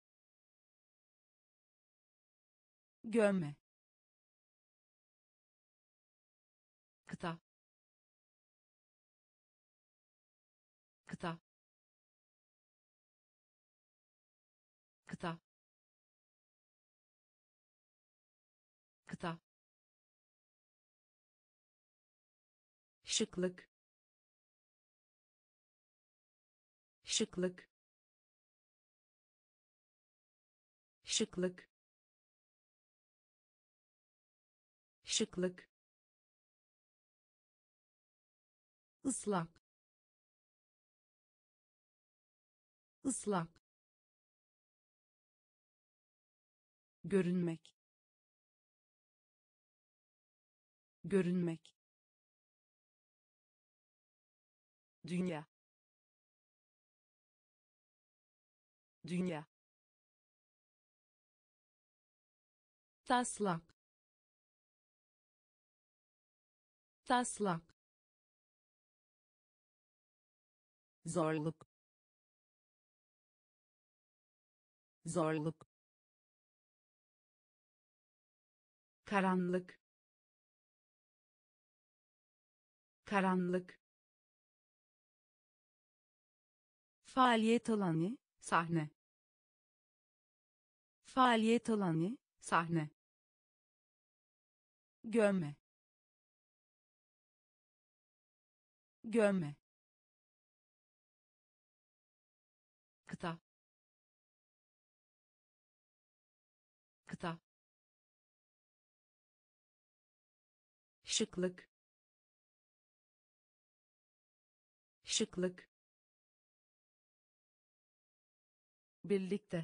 gömme, kıta, kıta, kıta, kıta, şıklık, şıklık, şıklık, şıklık, ıslak, ıslak, görünmek, görünmek, dünya, dünya, taslak, taslak, zorluk, zorluk, karanlık, karanlık, faaliyet alanı, sahne, faaliyet alanı, sahne, gömme, gömme, kıta, kıta, şıklık, şıklık, birlikte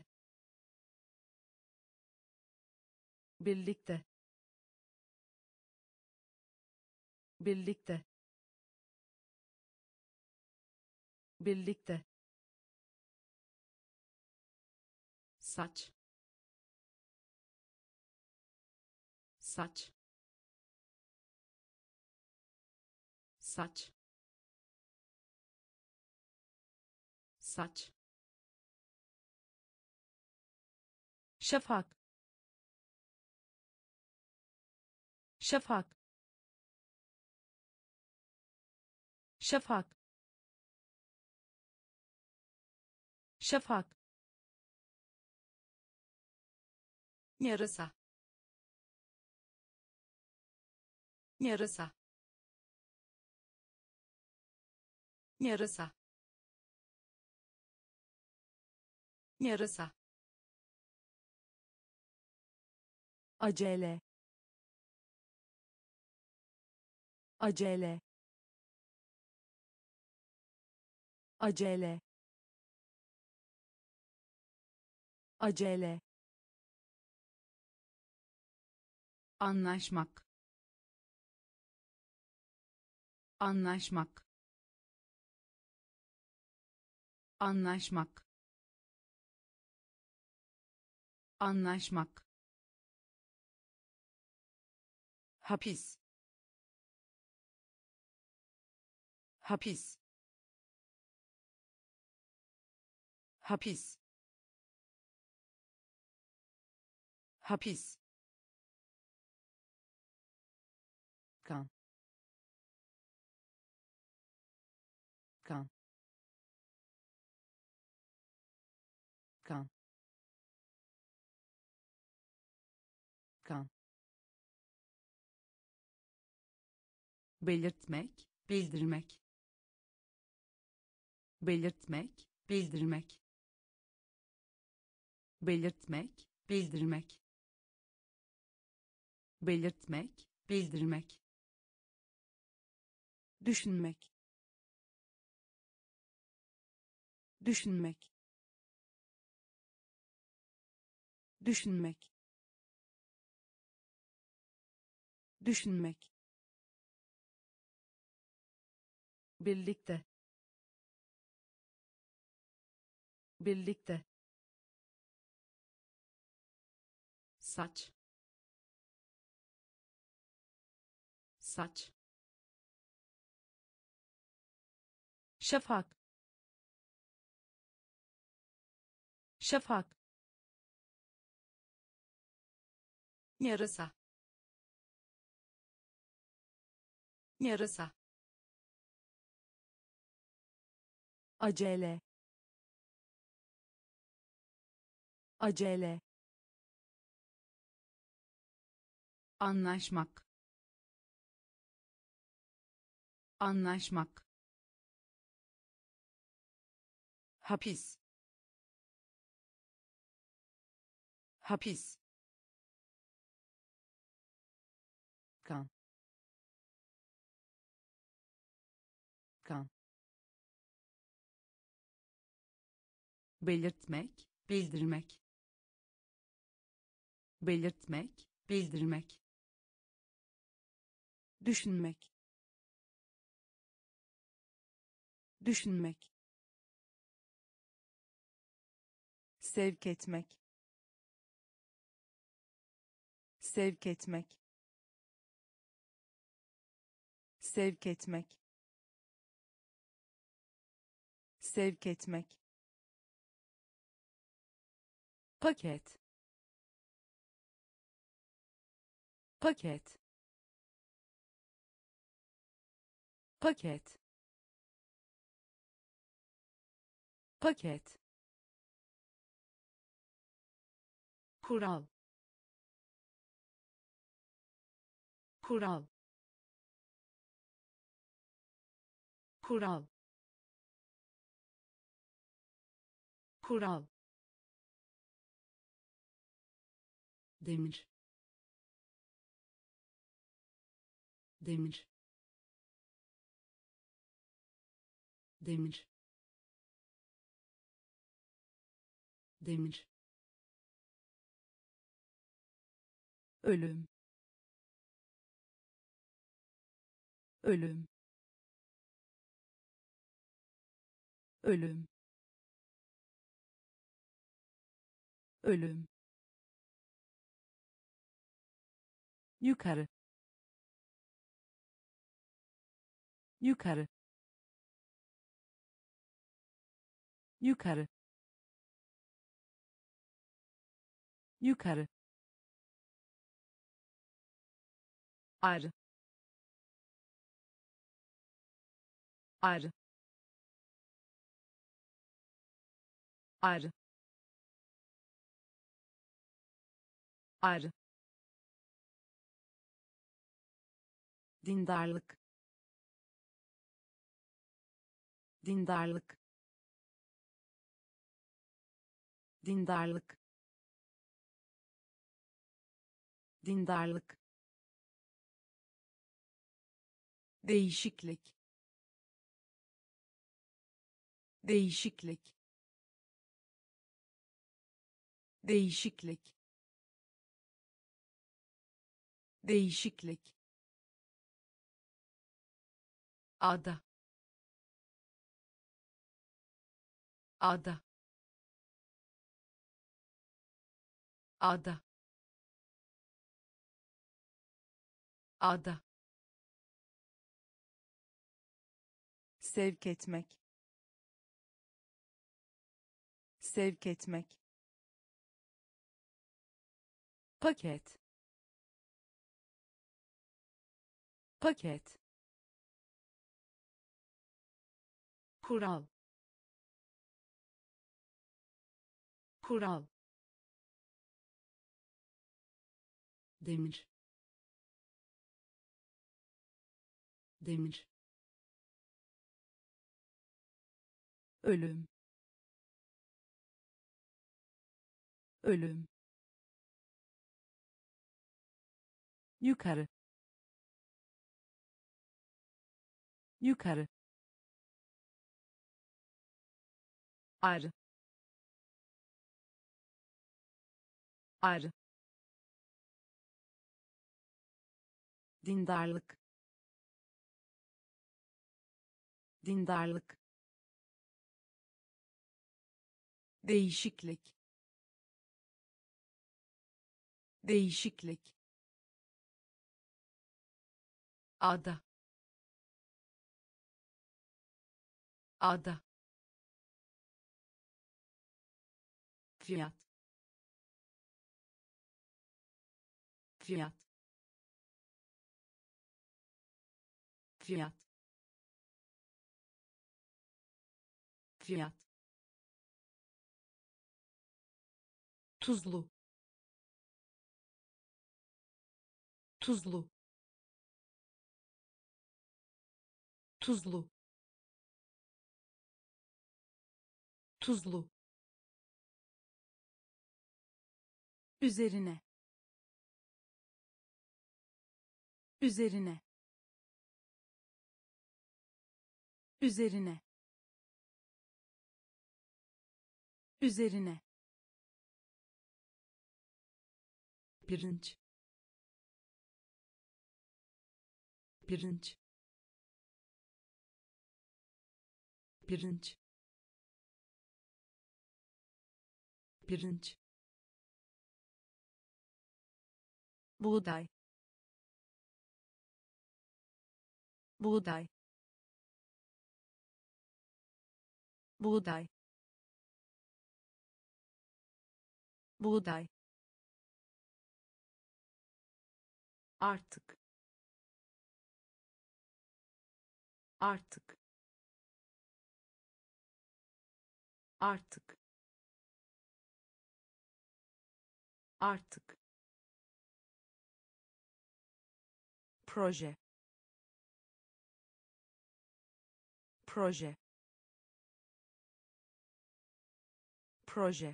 birlikte birlikte birlikte saç saç saç saç şafak şafak şafak şafak yarasa yarasa yarasa yarasa acele acele acele acele anlaşmak anlaşmak anlaşmak anlaşmak hapis hapis hapis hapis kan kan kan kan belirtmek bildirmek belirtmek bildirmek belirtmek bildirmek belirtmek bildirmek düşünmek düşünmek düşünmek düşünmek birlikte birlikte saç saç şafak şafak yarasa yarasa acele acele anlaşmak anlaşmak hapis hapis kan kan belirtmek bildirmek belirtmek bildirmek düşünmek düşünmek sevk etmek sevk etmek sevk etmek sevk etmek paket paket paket paket kural kural kural kural demir demir demir demir, ölüm, ölüm, ölüm, ölüm, yukarı, yukarı, yukarı, yukarı, arı, arı, arı, arı, dindarlık, dindarlık, dindarlık, dindarlık, değişiklik, değişiklik, değişiklik, değişiklik, ada, ada, ada, ada, sevk etmek, sevk etmek, paket, paket, kural, kural, demir, demir, ölüm, ölüm, yukarı, yukarı, arı, arı, dindarlık, dindarlık, değişiklik, değişiklik, ada, ada, fiyat, fiyat, fiyat, fiyat, tuzlu, tuzlu, tuzlu, tuzlu, üzerine, üzerine, üzerine, üzerine, pirinç, pirinç, pirinç, pirinç, buğday, buğday, buğday, buğday, artık, artık, artık, artık, proje, proje, proje,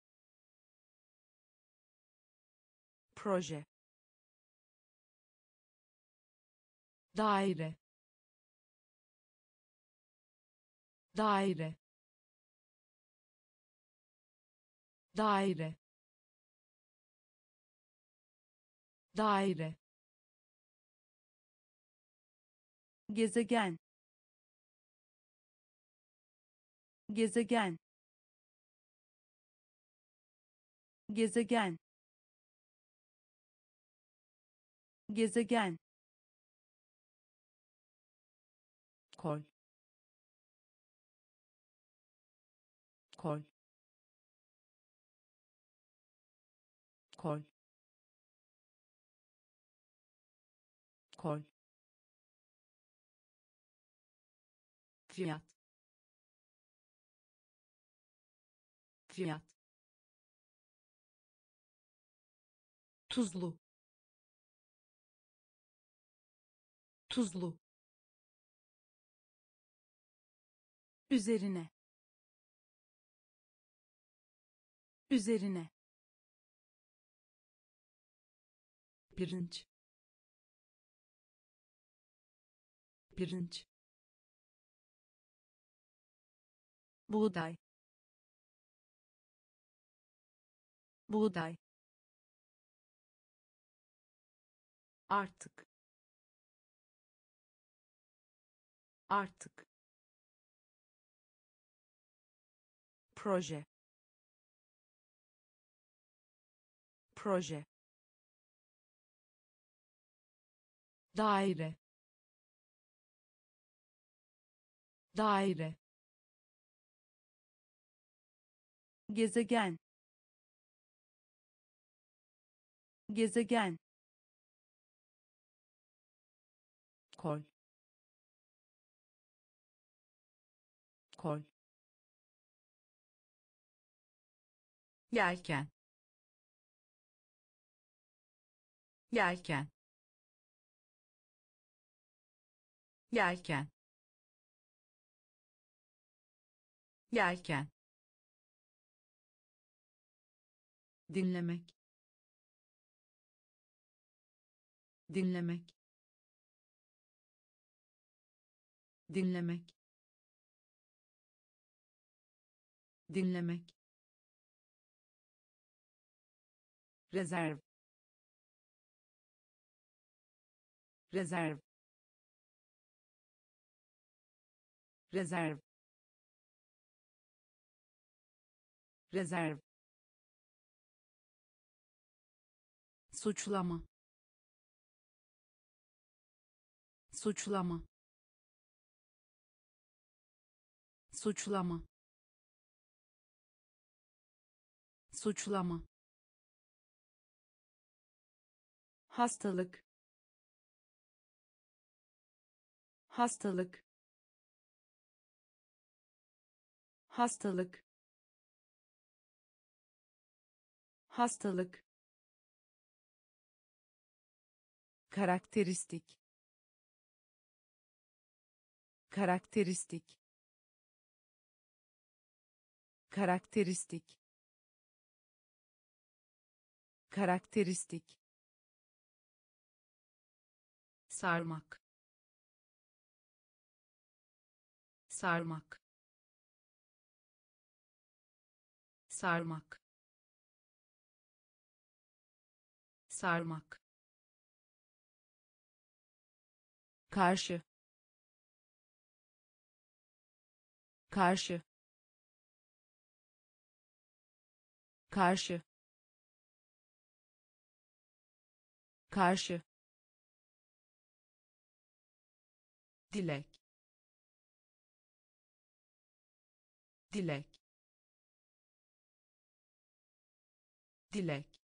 proje, daire, daire, daire, daire, gezegen, gezegen, gezegen, gezegen, kol, kol, kol, kol, fiyat, fiyat, tuzlu, tuzlu, üzerine, üzerine, pirinç, pirinç, buğday, buğday, artık, artık, proje, proje, daire, daire, gezegen, gezegen, kol, kol, yelken, yelken, yelken, yelken, dinlemek, dinlemek, dinlemek, dinlemek, rezerv, rezerv, rezerv, rezerv, suçlama, suçlama, suçlama, suçlama, hastalık, hastalık, hastalık, hastalık, karakteristik, karakteristik, karakteristik, karakteristik, sarmak, sarmak, sarmak, sarmak, karşı, karşı, karşı, karşı, dilek, dilek, dilek,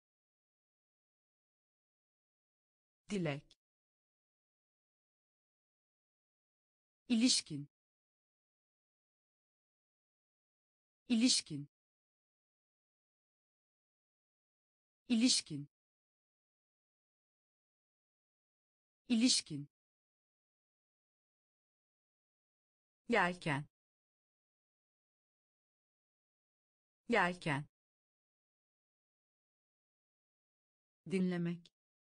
dilek, ilişkin, ilişkin, ilişkin, ilişkin, yelken, yelken, dinlemek,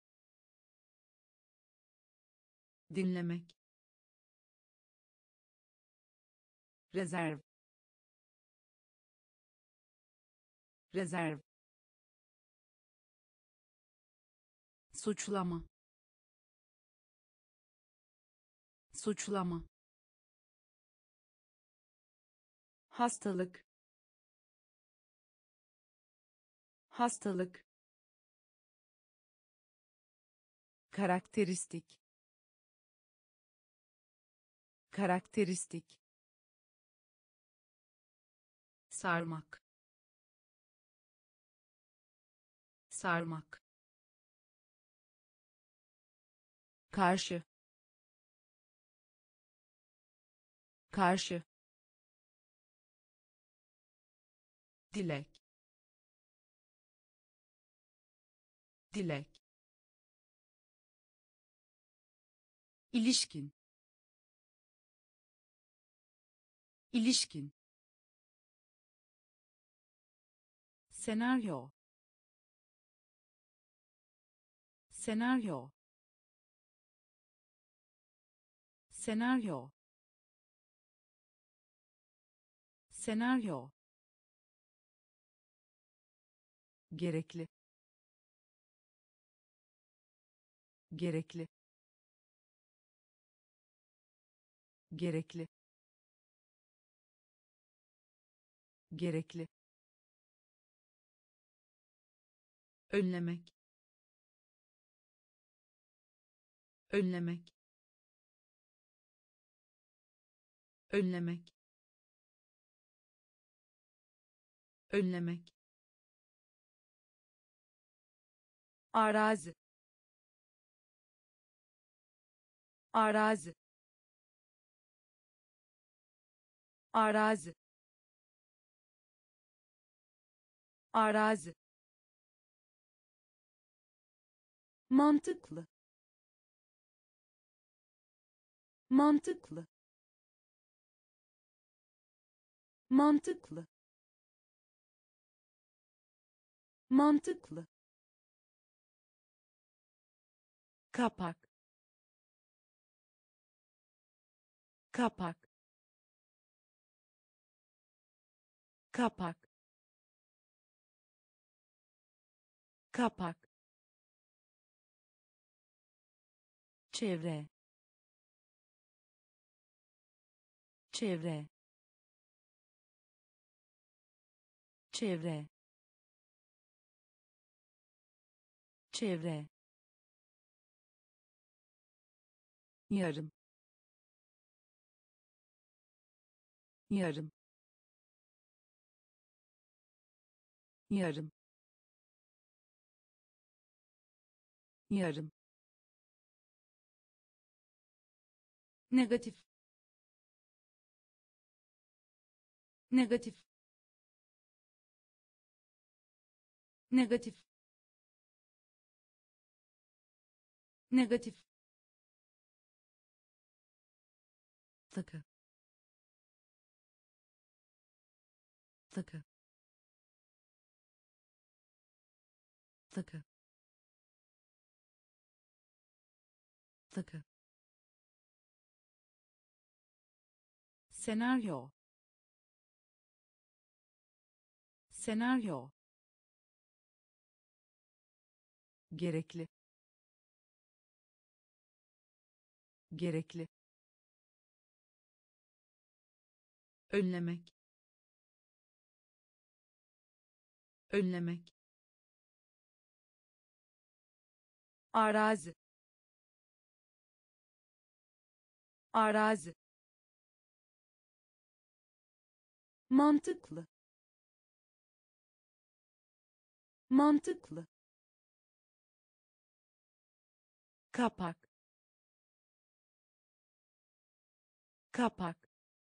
dinlemek, rezerv, rezerv, suçlama, suçlama, hastalık, hastalık, karakteristik, karakteristik, sarmak, sarmak, karşı, karşı, dilek, dilek, ilişkin, ilişkin, senaryo, senaryo, senaryo, senaryo, gerekli, gerekli, gerekli, gerekli, önlemek, önlemek, önlemek, önlemek, arazi, arazi, arazi, arazi, mantıklı, mantıklı, mantıklı, mantıklı, kapak, kapak, kapak, kapak, çevre, çevre, çevre, çevre, yarım, yarım, yarım, yarım, negatif, negatif, negatif, negatif, takı, takı, takı, takı, senaryo, senaryo, gerekli, gerekli, önlemek, önlemek, arazi, arazi, mantıklı, mantıklı, kapak, kapak,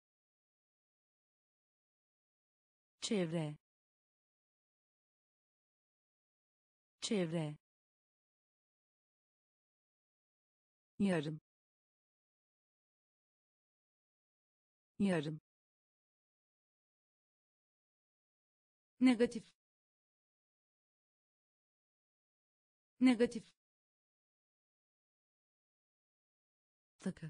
çevre, çevre, yarım, yarım, negatif, negatif, takı,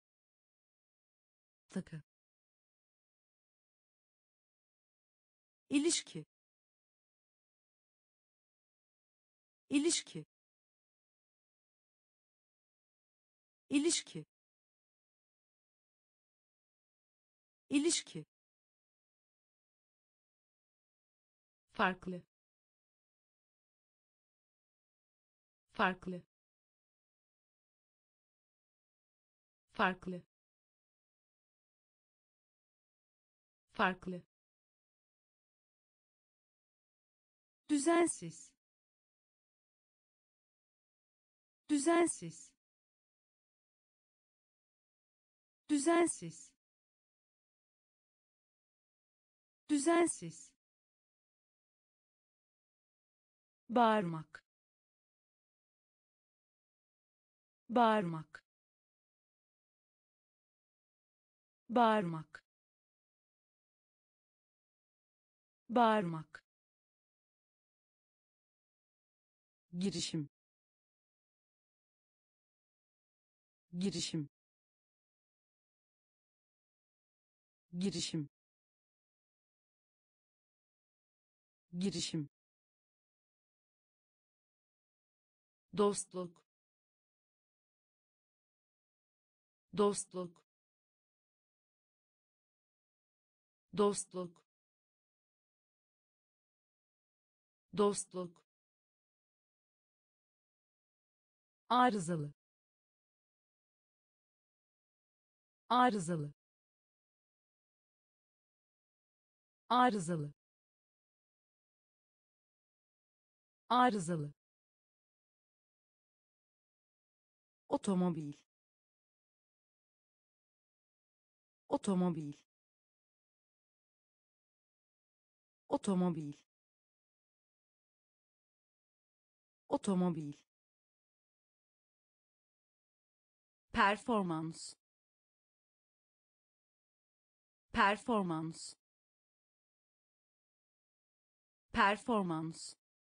takı, ilişki ilişki ilişki ilişki farklı farklı farklı farklı düzensiz düzensiz düzensiz düzensiz bağırmak bağırmak bağırmak bağırmak girişim girişim girişim girişim dostluk dostluk dostluk dostluk arızalı arızalı arızalı arızalı otomobil otomobil otomobil otomobil performans performans performans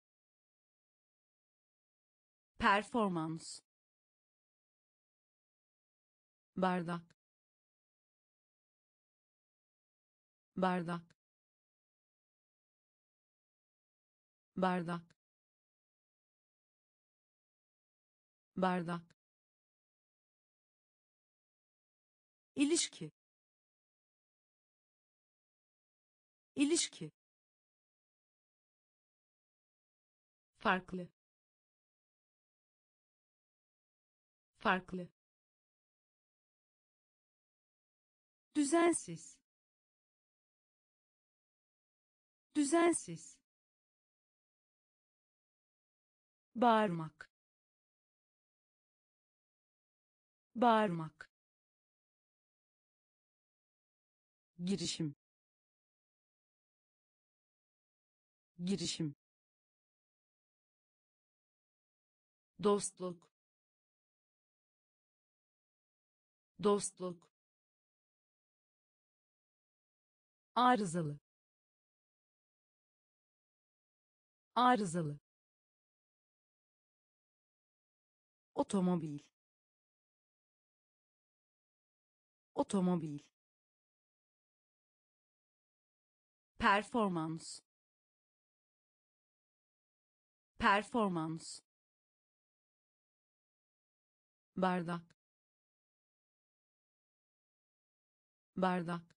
performans bardak bardak bardak bardak ilişki ilişki farklı farklı düzensiz düzensiz bağırmak bağırmak girişim girişim dostluk dostluk arızalı arızalı otomobil otomobil performans performans bardak bardak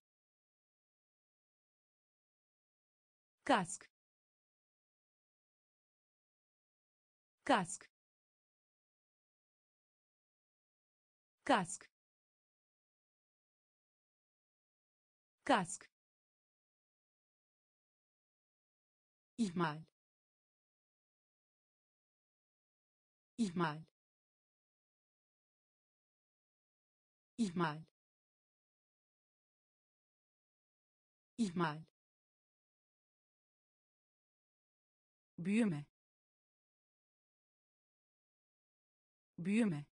kask kask kask kask ihmal ihmal ihmal ihmal büyüme büyüme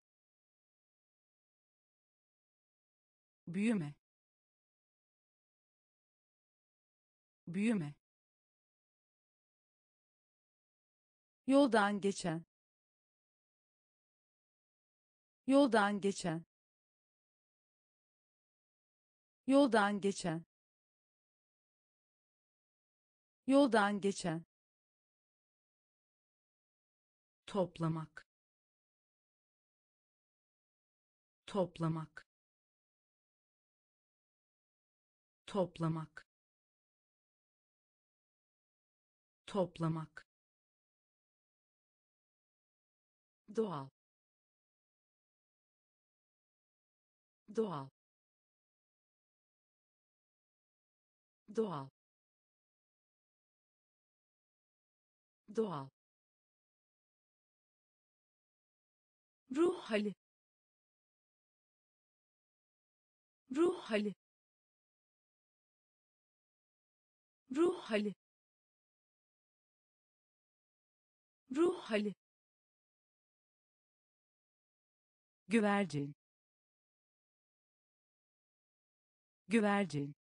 büyüme büyüme yoldan geçen yoldan geçen yoldan geçen Yoldan geçen. Toplamak. Toplamak. Toplamak. Toplamak. Doğal. Doğal. Doğal. Doğal. Ruh hali. Ruh hali. Ruh hali. Ruh hali. Güvercin. Güvercin.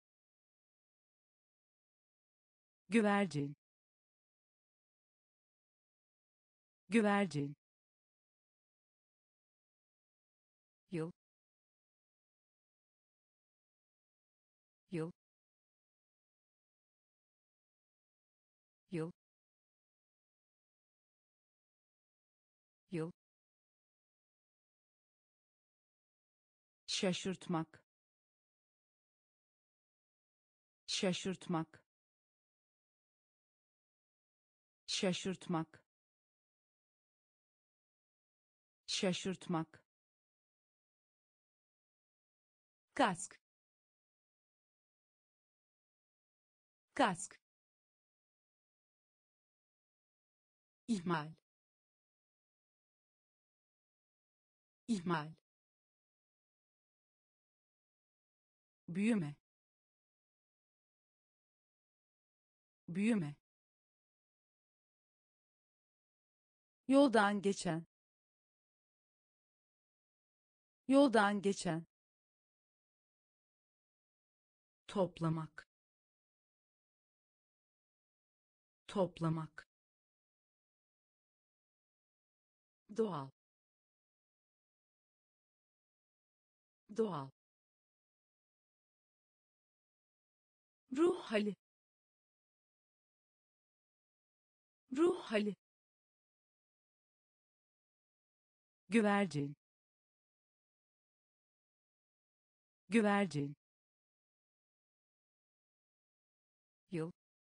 Güvercin. Güvercin. Yıl. Yıl. Yıl. Yıl. Şaşırtmak. Şaşırtmak. Şaşırtmak. Şaşırtmak. Kask. Kask. ihmal. ihmal. Büyüme. Büyüme. Yoldan geçen. Yoldan geçen. Toplamak. Toplamak. Doğal. Doğal. Ruh hali. Ruh hali. Güvercin. Güvercin. Yıl.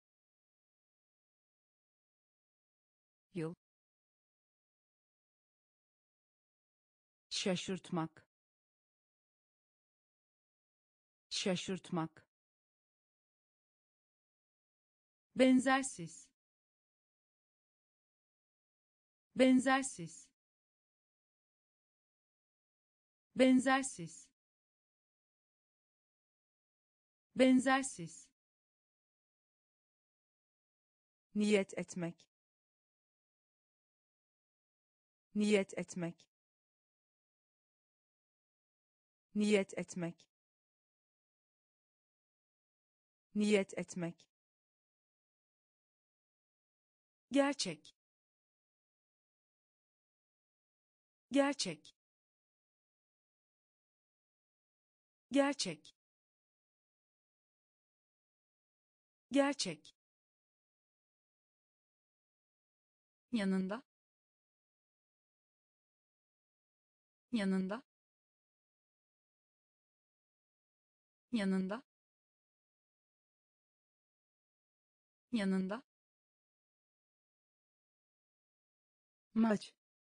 Yıl. Şaşırtmak. Şaşırtmak. Benzersiz. Benzersiz. Benzersiz. Benzersiz. Niyet etmek. Niyet etmek. Niyet etmek. Niyet etmek. Gerçek. Gerçek. Gerçek. Gerçek. Yanında. Yanında. Yanında. Yanında. Maç.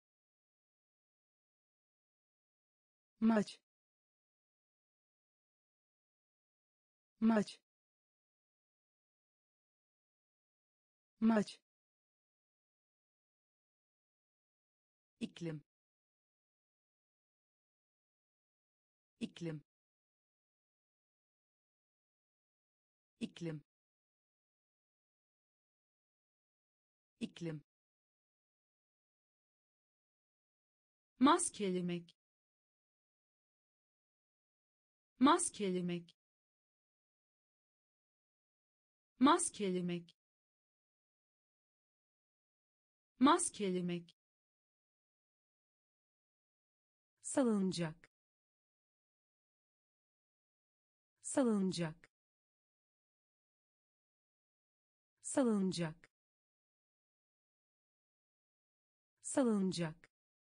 Maç. Maç. Maç. İklim. İklim. İklim. İklim. Maskelemek. Maskelemek. Maskelemek. Maskelemek. Salıncak. Salıncak. salıncak, salıncak,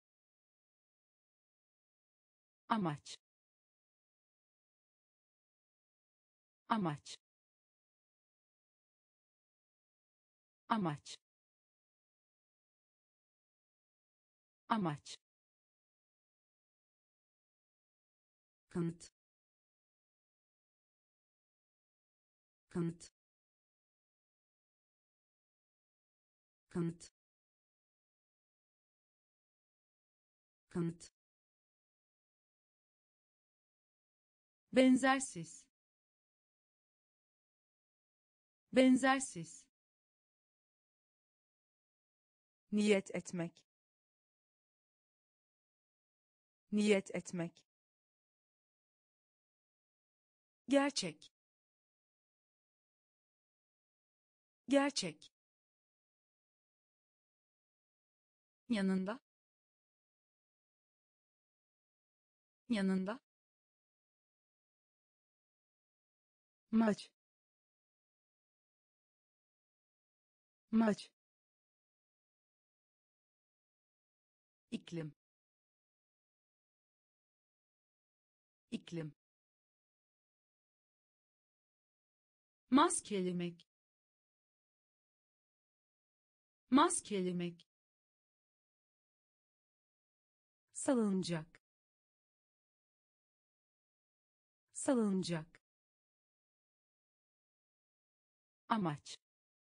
amaç, amaç, amaç, amaç, kanıt, kanıt, kanıt, kanıt, benzersiz, benzersiz, niyet etmek, niyet etmek, gerçek, gerçek, yanında, yanında, maç, maç, iklim, iklim, maskelemek, maskelemek, salıncak, salıncak, amaç,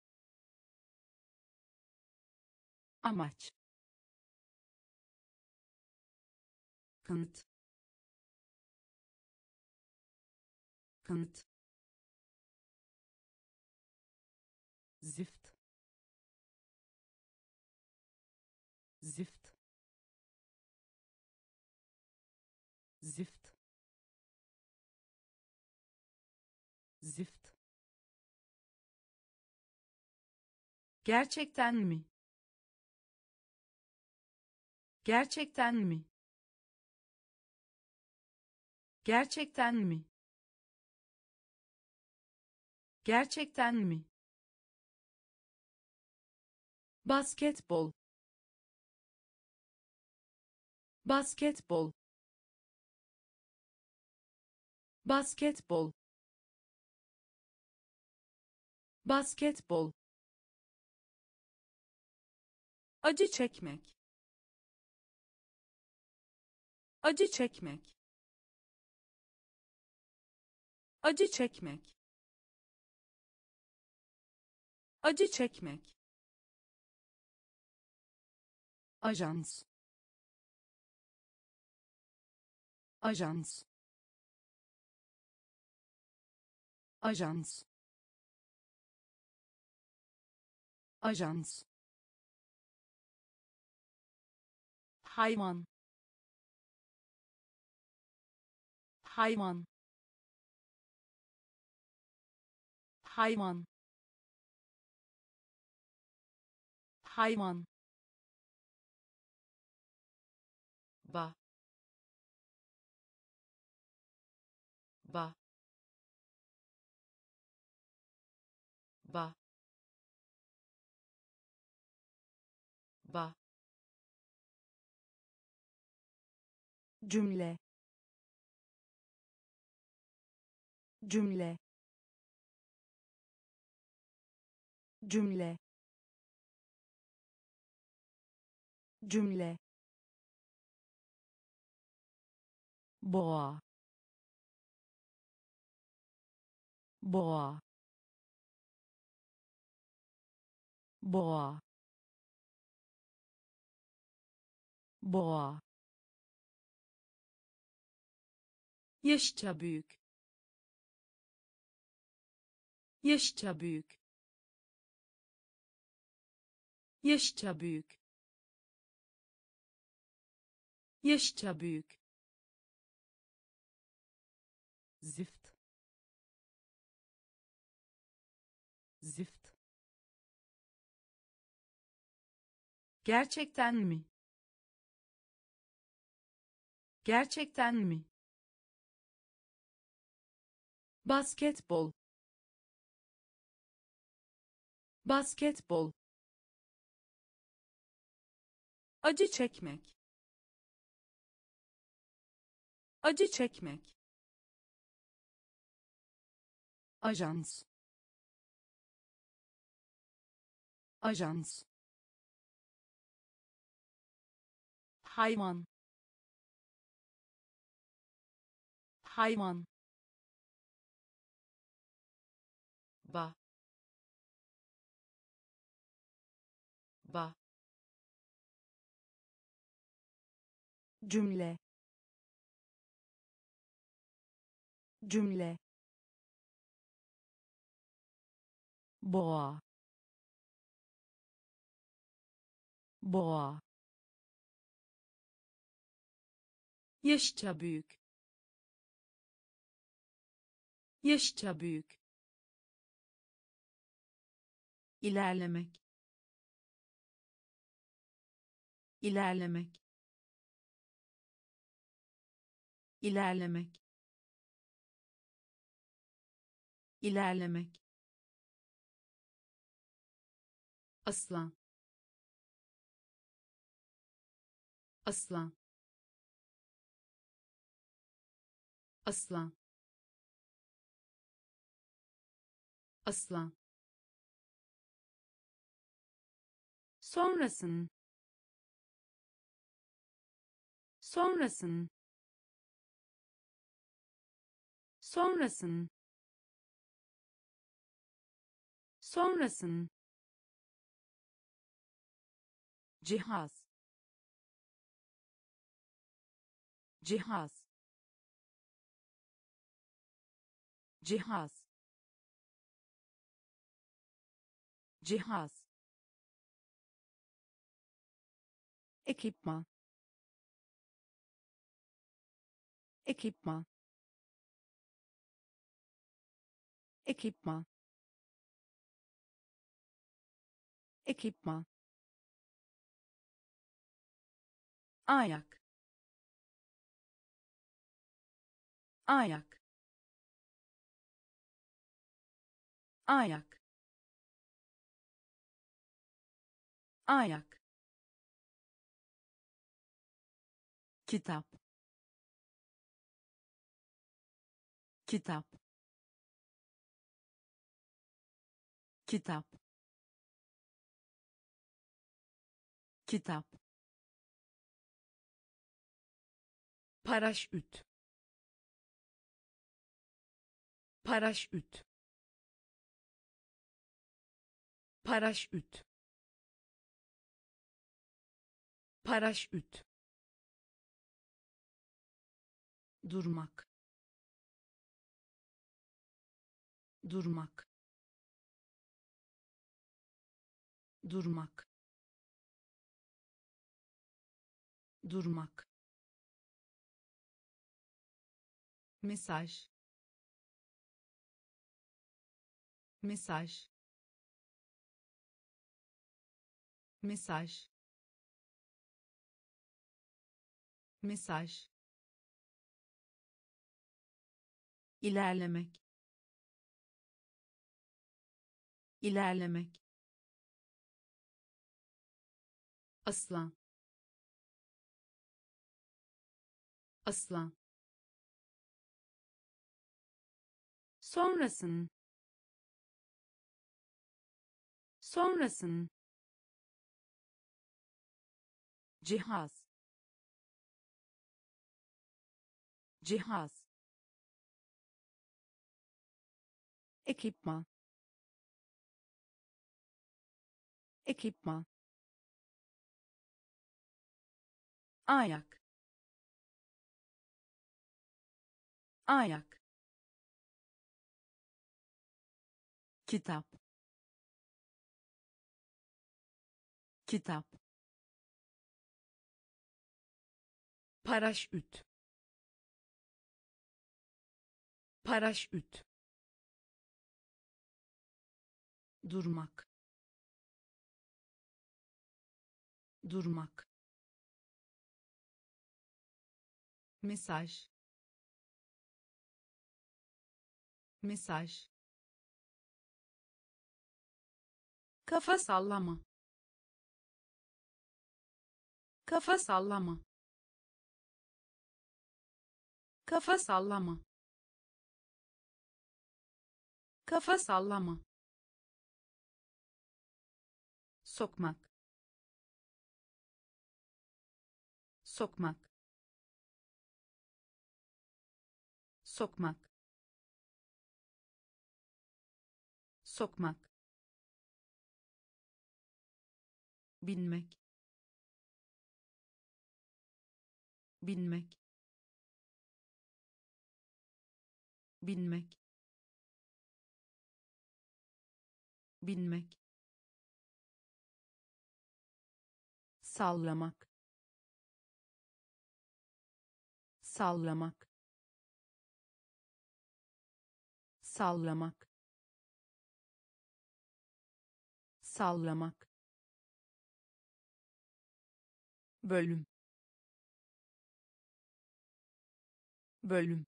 amaç, kanıt, kanıt, zift, zift, zift, zift, gerçekten mi, gerçekten mi, gerçekten mi, gerçekten mi, basketbol, basketbol, basketbol, basketbol, acı çekmek, acı çekmek, acı çekmek, acı çekmek, ajans, ajans, ajans, ajans, hayvan, hayvan, hayvan, hayvan, ba, ba, ba, ba, cümle, cümle, cümle, cümle, boğa, boğa, boğa, boğa, yaşça büyük, yaşça büyük, yaşça büyük, yaşça büyük, zift, zift, gerçekten mi, gerçekten mi, basketbol, basketbol, acı çekmek, acı çekmek, ajans, ajans, hayvan, hayvan, ba, ba, cümle, cümle, boğa, boğa, yaşça büyük, yaşça büyük, ilerlemek, ilerlemek, ilerlemek, ilerlemek, aslan, aslan, aslan, aslan, sonrasın, sonrasın, sonrasın, sonrasın, cihaz, cihaz, cihaz, cihaz, ekipman, ekipman, ekipman, ekipman, ayak, ayak, ayak, ayak, kitap, kitap, kitap, kitap, paraşüt, paraşüt, paraşüt, paraşüt, durmak, durmak, durmak, durmak, mesaj, mesaj, mesaj, mesaj, ilerlemek, ilerlemek, aslan, aslan, sonrasın, sonrasın, cihaz, cihaz, ekipman, ekipman, ayak, ayak, kitap, kitap, paraşüt, paraşüt, durmak, durmak, mesaj, mesaj, kafa sallama, kafa sallama, kafa sallama, kafa sallama, sokmak, sokmak, sokmak, sokmak, binmek, binmek, binmek, binmek, sallamak, sallamak, sallamak, sallamak, bölüm, bölüm,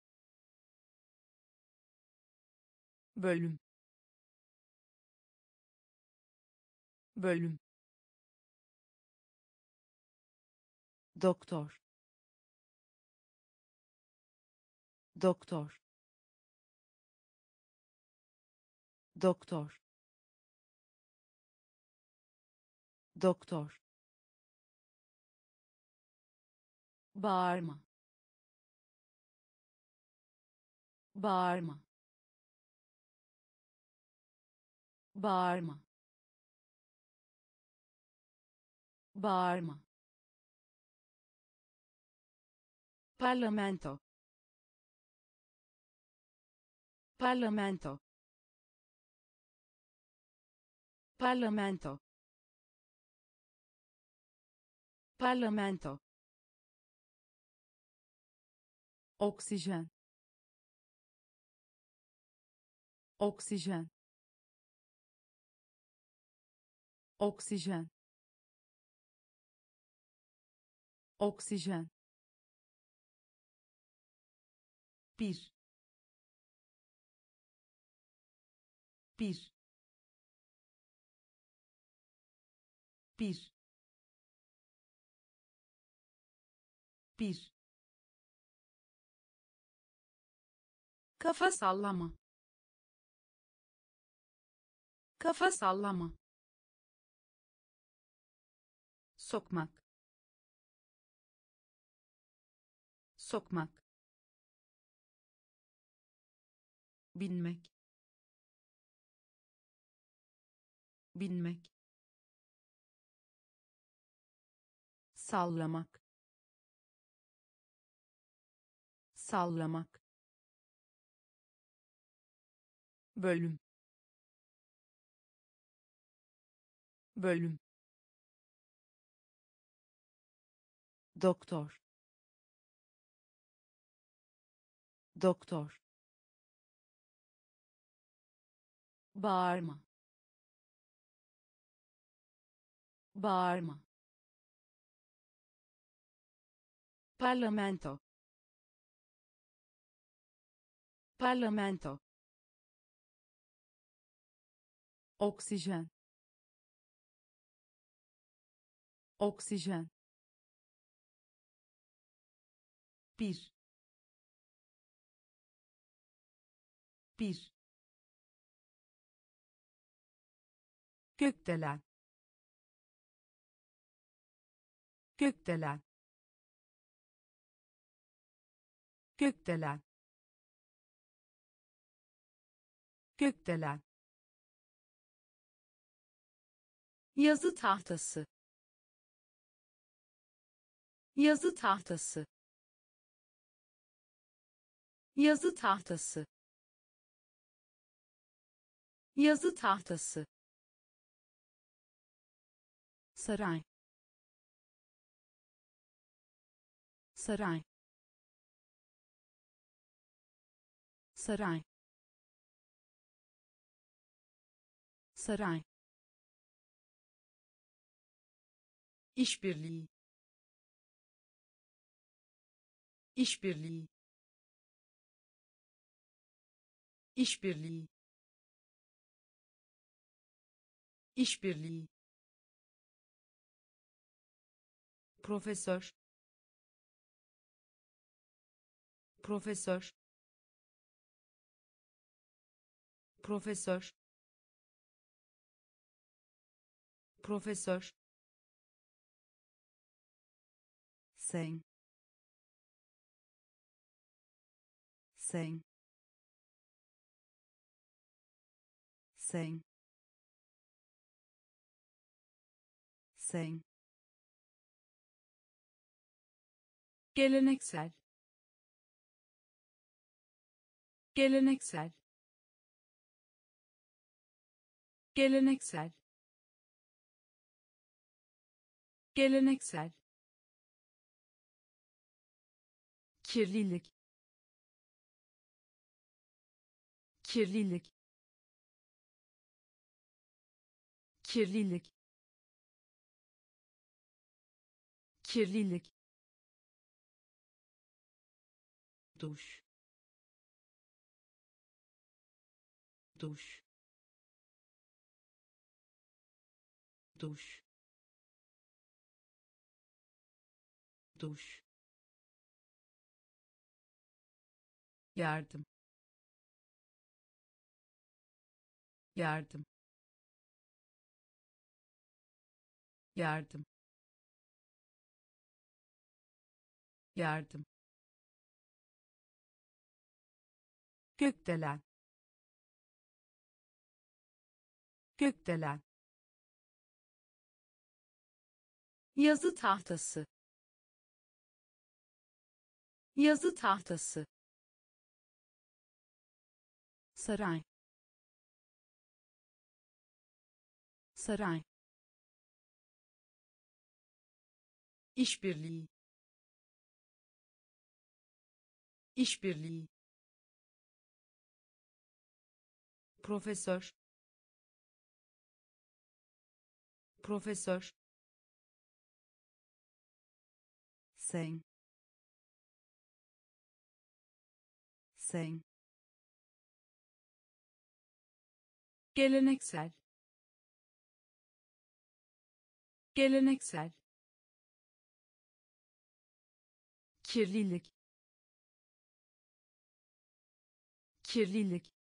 bölüm, bölüm, doktor, doktor, doktor, doktor, bağırma, bağırma, bağırma, bağırma, parlamento, parlamento, parlamento, parlamento, oksijen, oksijen, oksijen, oksijen, bir, bir, bir, bir, kafa sallama, kafa sallama, sokmak, sokmak, binmek, binmek, sallamak, sallamak, bölüm, bölüm, doktor, doktor, bağırma, bağırma, parlamento, parlamento, oksijen, oksijen, bir, bir, gökdelen, gökdelen, gökdelen, gökdelen, yazı tahtası, yazı tahtası, yazı tahtası, yazı tahtası, saray, saray, saray, saray, işbirliği, işbirliği, işbirliği, işbirliği, profesör, profesör, profesör, profesör, sen, sen, sen, sen, geleneksel, geleneksel, geleneksel, geleneksel, kirlilik, kirlilik, kirlilik, kirlilik, duş, duş, duş, duş, yardım, yardım, yardım, yardım, gökdelen, gökdelen, yazı tahtası, yazı tahtası, saray, saray, işbirliği, işbirliği, profesör, profesör, sen, sen, geleneksel, geleneksel, kirlilik, kirlilik,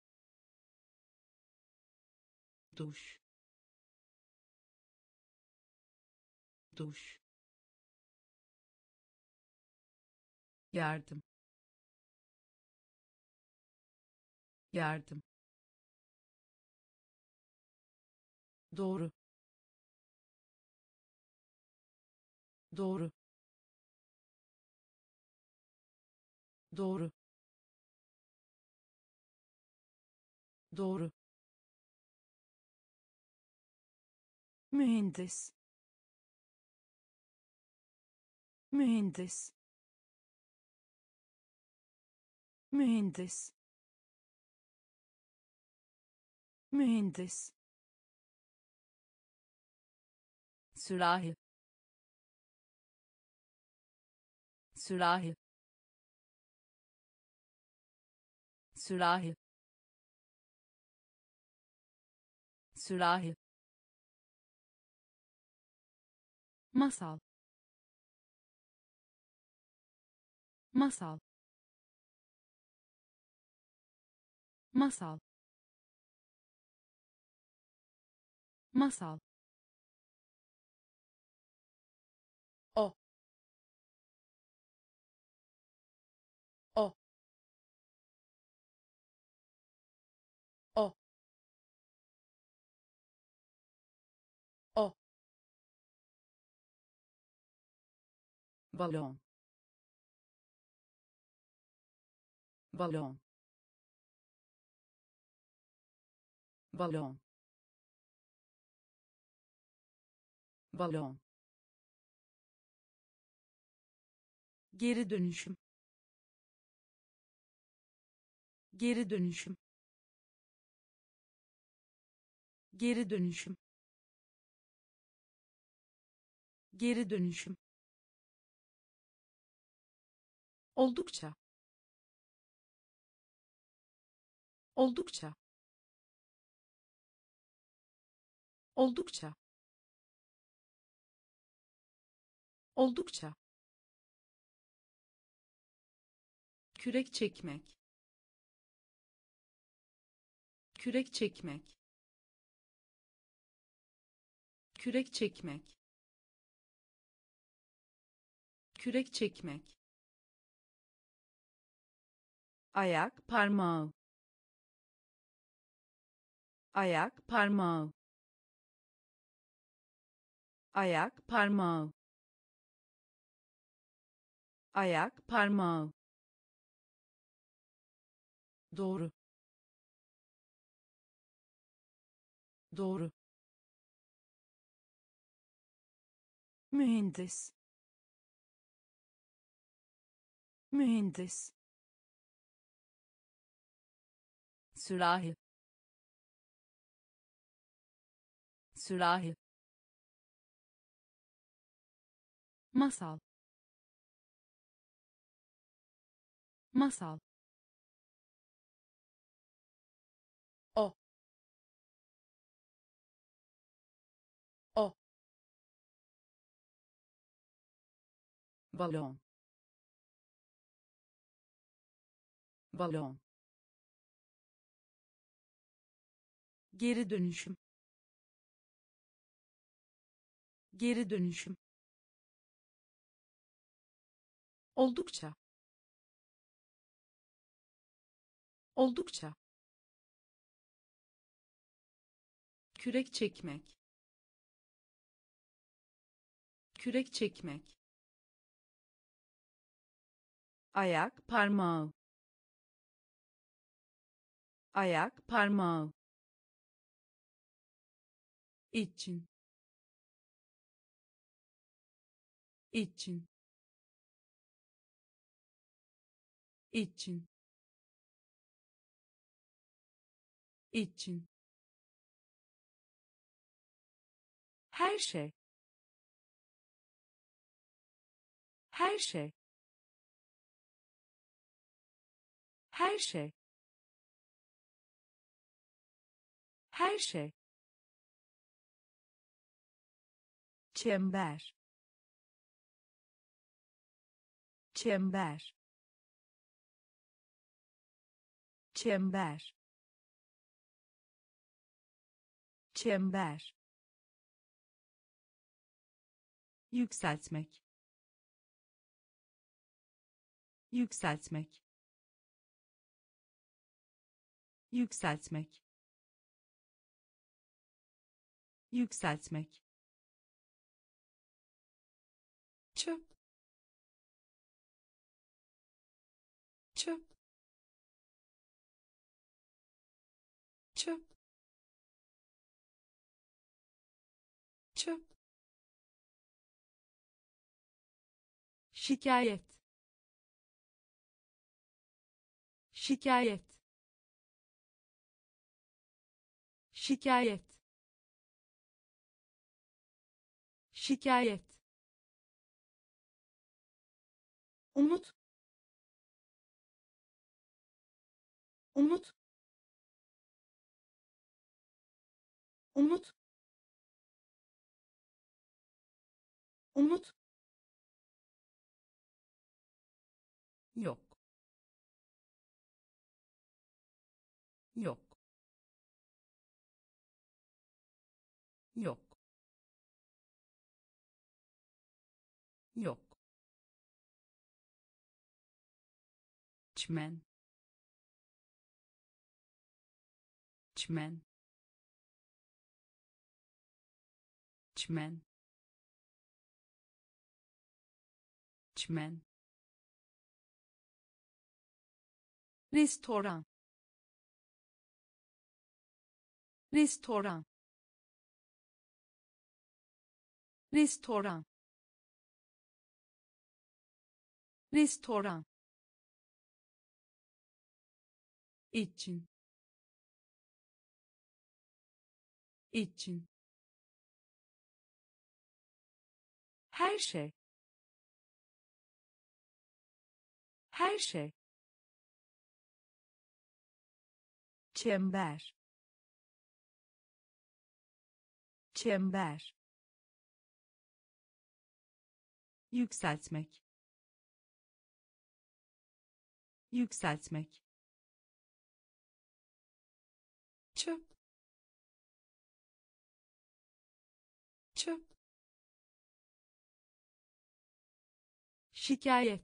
duş, duş, yardım, yardım, doğru, doğru, doğru, doğru, mühendis, mühendis, mühendis, mühendis, sürahi, sürahi, sürahi, sürahi, masal, masal, masal, masal, o, o, o, o, balon, balon, balon, balon, geri dönüşüm, geri dönüşüm, geri dönüşüm, geri dönüşüm, oldukça, oldukça, Oldukça. Oldukça. Kürek çekmek. Kürek çekmek. Kürek çekmek. Kürek çekmek. Ayak parmağı. Ayak parmağı. Ayak parmağı. Ayak parmağı. Doğru. Doğru. Mühendis. Mühendis. Sürahi. Sürahi. Masal. Masal. O. O. Balon. Balon. Geri dönüşüm. Geri dönüşüm. Oldukça. Oldukça. Kürek çekmek. Kürek çekmek. Ayak parmağı. Ayak parmağı. için. için. için. için. Her şey. Her şey. Her şey. Her şey. Çember. Çember. Çember. Çember. Yükseltmek. Yükseltmek. Yükseltmek. Yükseltmek. Çöp. Çöp. Çöp. Çöp. Şikayet. Şikayet. Şikayet. Şikayet. Umut. Umut. Umut. Umut. Yok. Yok. Yok. Yok. Çmen. Çmen. Çmen. Çmen. Restoran. Restoran. Restoran. Restoran. için. için. Her şey. Her şey. Çember. çember, yükseltmek, yükseltmek, çöp, çöp, şikayet,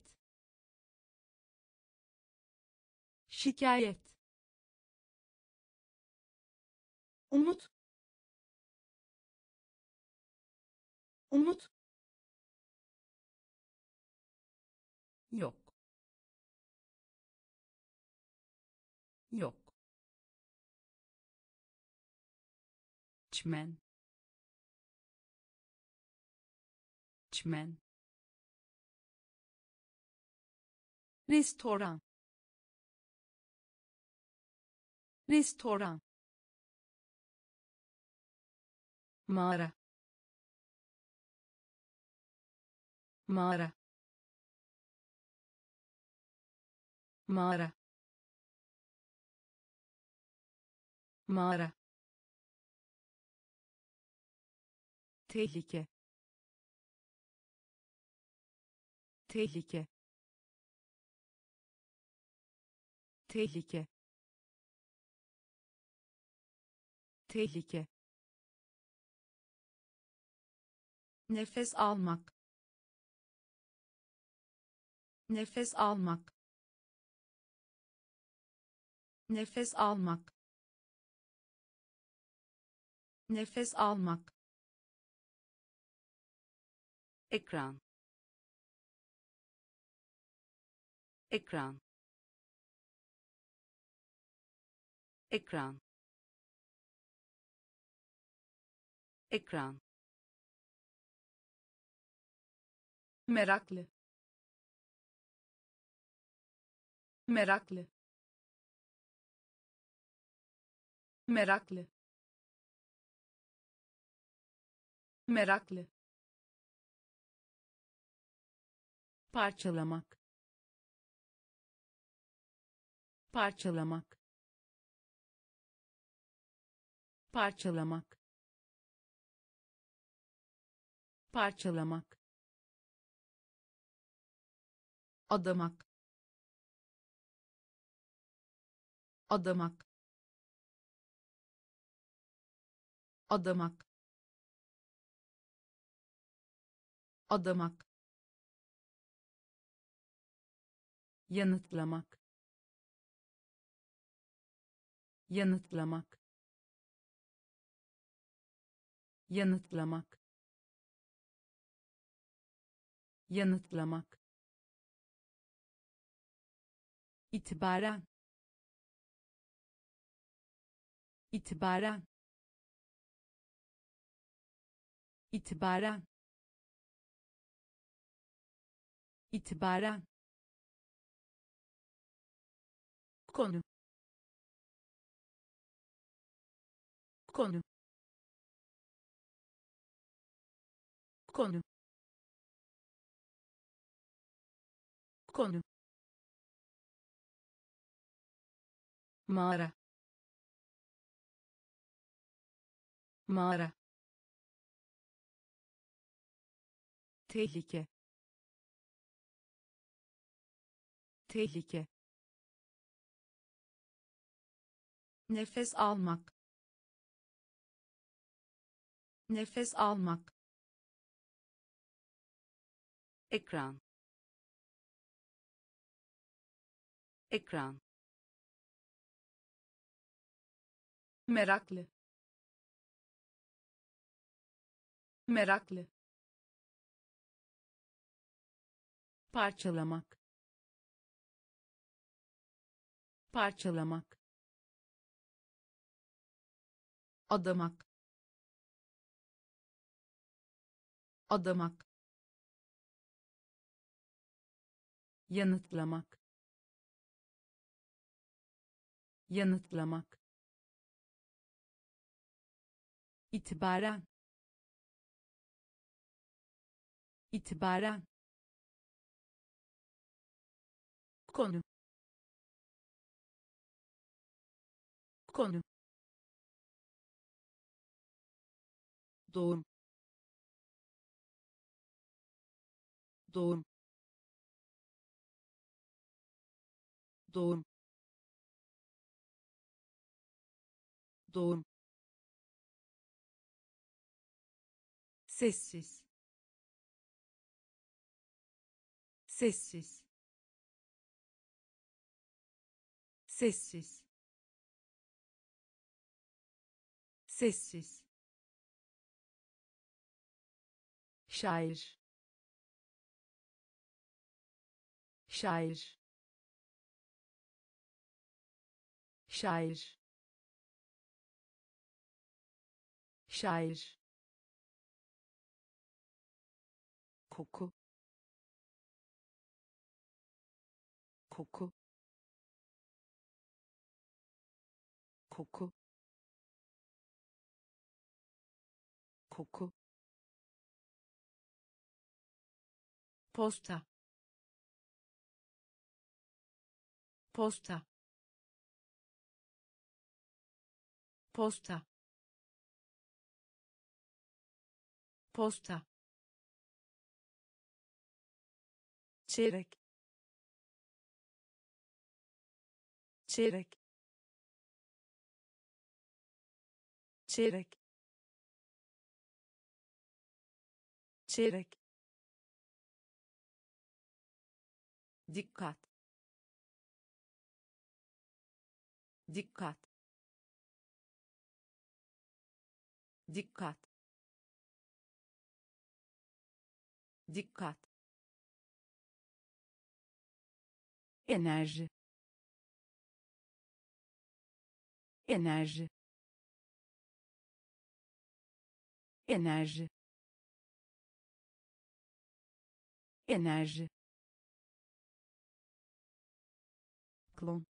şikayet, umut, umut, yok, yok, çmen, çmen, restoran, restoran, mağara, mağara, mağara, mağara, tehlike, tehlike, tehlike, tehlike, nefes almak, nefes almak, nefes almak, nefes almak, ekran, ekran, ekran, ekran, meraklı, meraklı, meraklı, meraklı, parçalamak, parçalamak, parçalamak, parçalamak, adamak, adamak, adamak, adamak, yanıtlamak, yanıtlamak, yanıtlamak, yanıtlamak, itibaren, itibaren, itibaren, itibaren, konu, konu, konu, konu, mağara, mağara, tehlike, tehlike, nefes almak, nefes almak, ekran, ekran, meraklı, meraklı, parçalamak, parçalamak, adamak, adamak, yanıtlamak, yanıtlamak, itibaren, itibaren, konu, konu, doğum doğum doğum doğum sessiz sessiz sessiz sessiz şair şair şair şair koku koku koku koku posta posta posta posta çeyrek çeyrek çeyrek çeyrek dikkat dikkat dikkat dikkat enerji enerji enerji enerji klon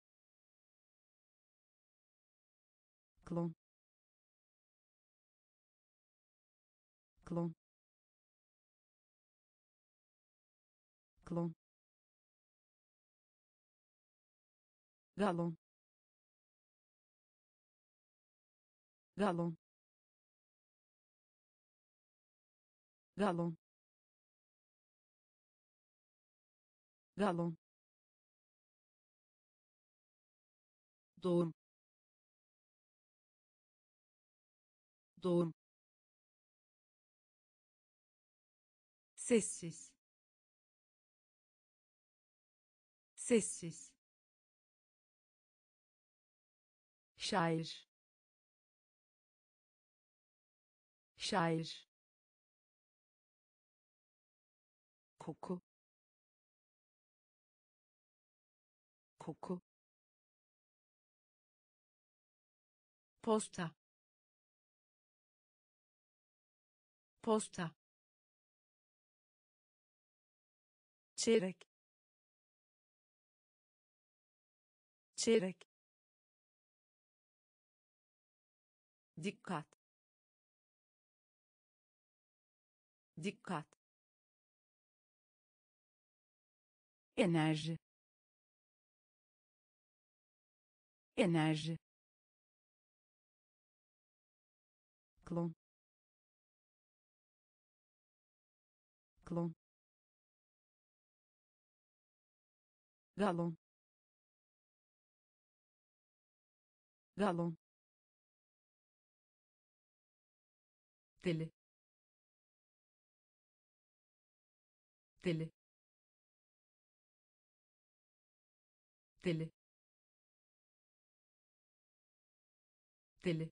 klon klon klon galon galon galon galon doğum doğum sessiz sessiz şair şair koku koku posta posta çeyrek çeyrek dikkat dikkat enerji enerji klon klon galon galon deli deli deli deli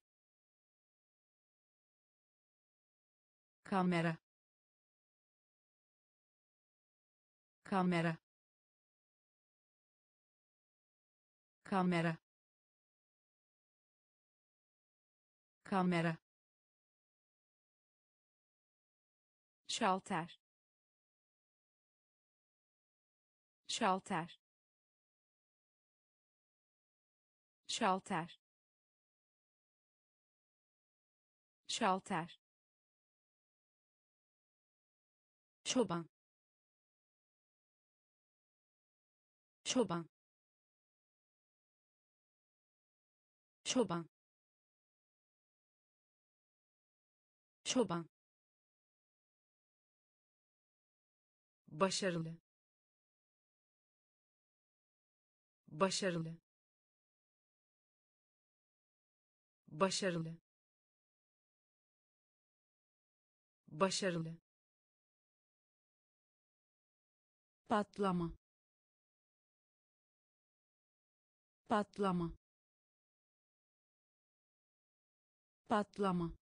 kamera kamera kamera kamera şalter şalter şalter şalter çoban çoban çoban çoban, başarılı, başarılı, başarılı, başarılı, patlama, patlama, patlama,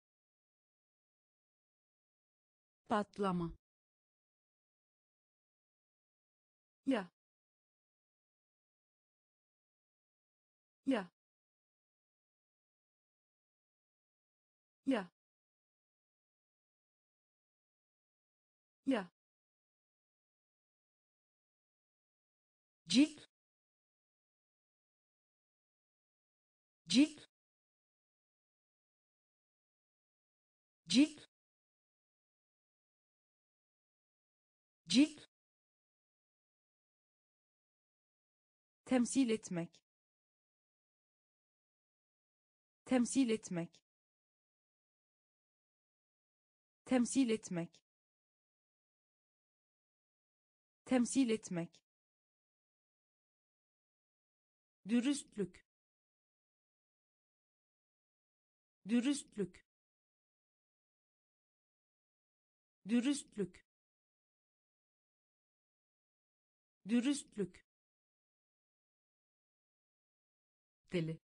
patlama, ya, ya, ya, ya, cilt, cilt, cilt, cilt, temsil etmek, temsil etmek, temsil etmek, temsil etmek, dürüstlük, dürüstlük, dürüstlük, dürüstlük, deli,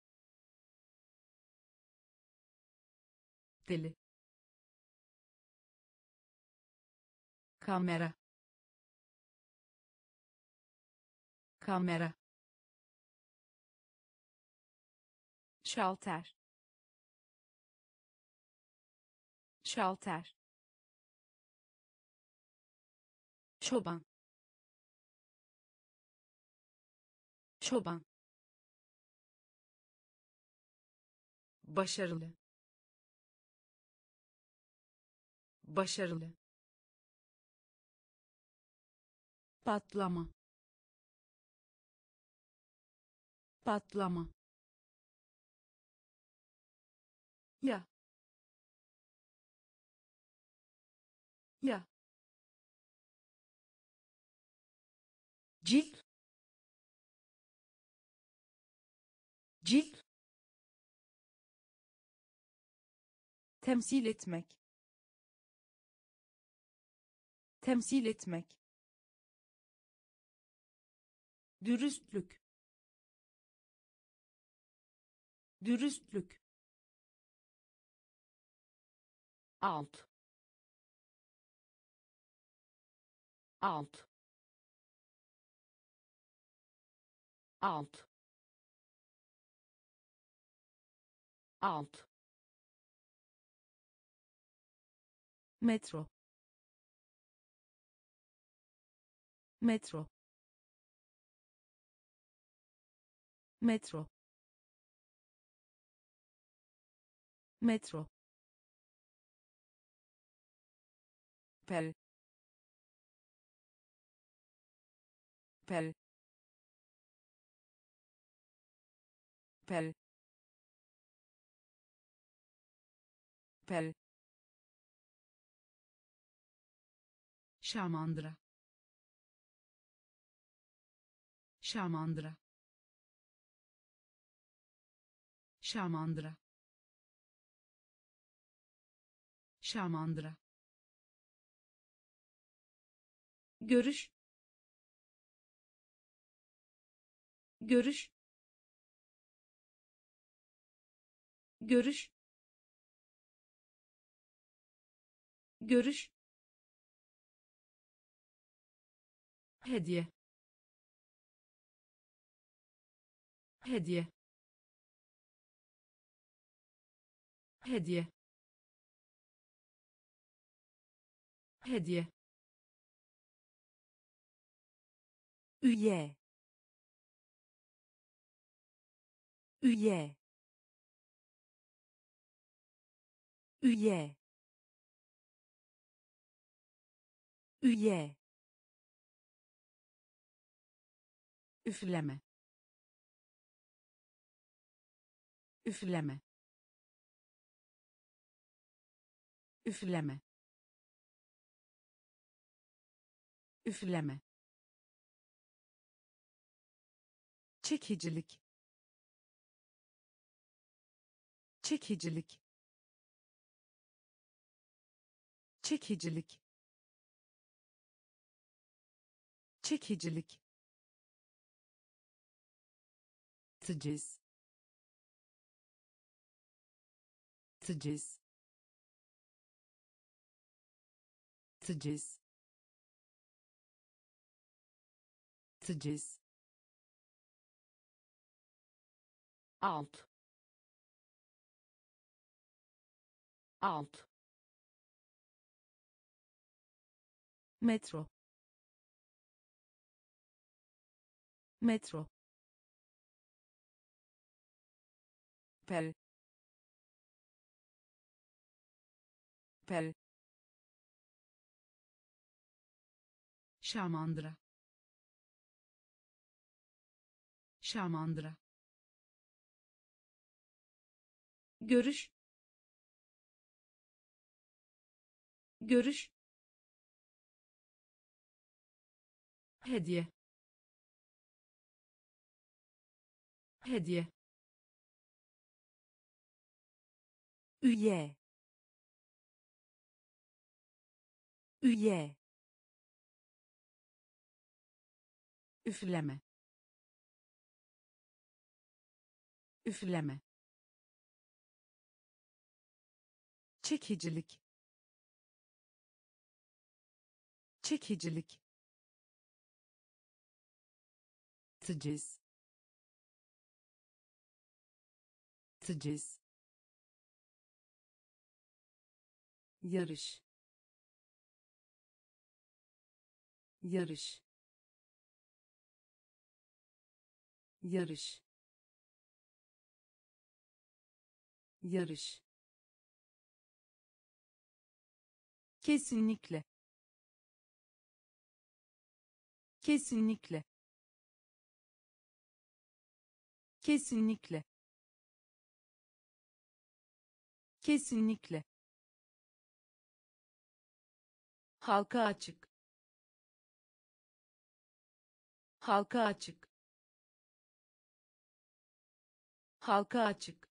deli, kamera, kamera, şalter, şalter, çoban, çoban, başarılı, başarılı, patlama, patlama, ya, ya, cilt, cilt, temsil etmek, temsil etmek, dürüstlük, dürüstlük, alt, alt, alt, alt, metro, metro, metro, metro, pel, pel, pel, pel, şamandıra, şamandıra, şamandıra, şamandıra, görüş, görüş, görüş, görüş, hediye, hediye, hediye, hediye, üye, üye, üye, üye, üfleme, üfleme, üfleme, üfleme, çekicilik, çekicilik, çekicilik, çekicilik, teciz, teciz, teciz, teciz, alt, alt, metro, metro, pel, pel, şamandıra, şamandıra, görüş, görüş, hediye, hediye, üye, üye, üfleme, üfleme, çekicilik, çekicilik, teciz, teciz, yarış, yarış, yarış, yarış, kesinlikle, kesinlikle, kesinlikle, kesinlikle, halka açık, halka açık, halka açık,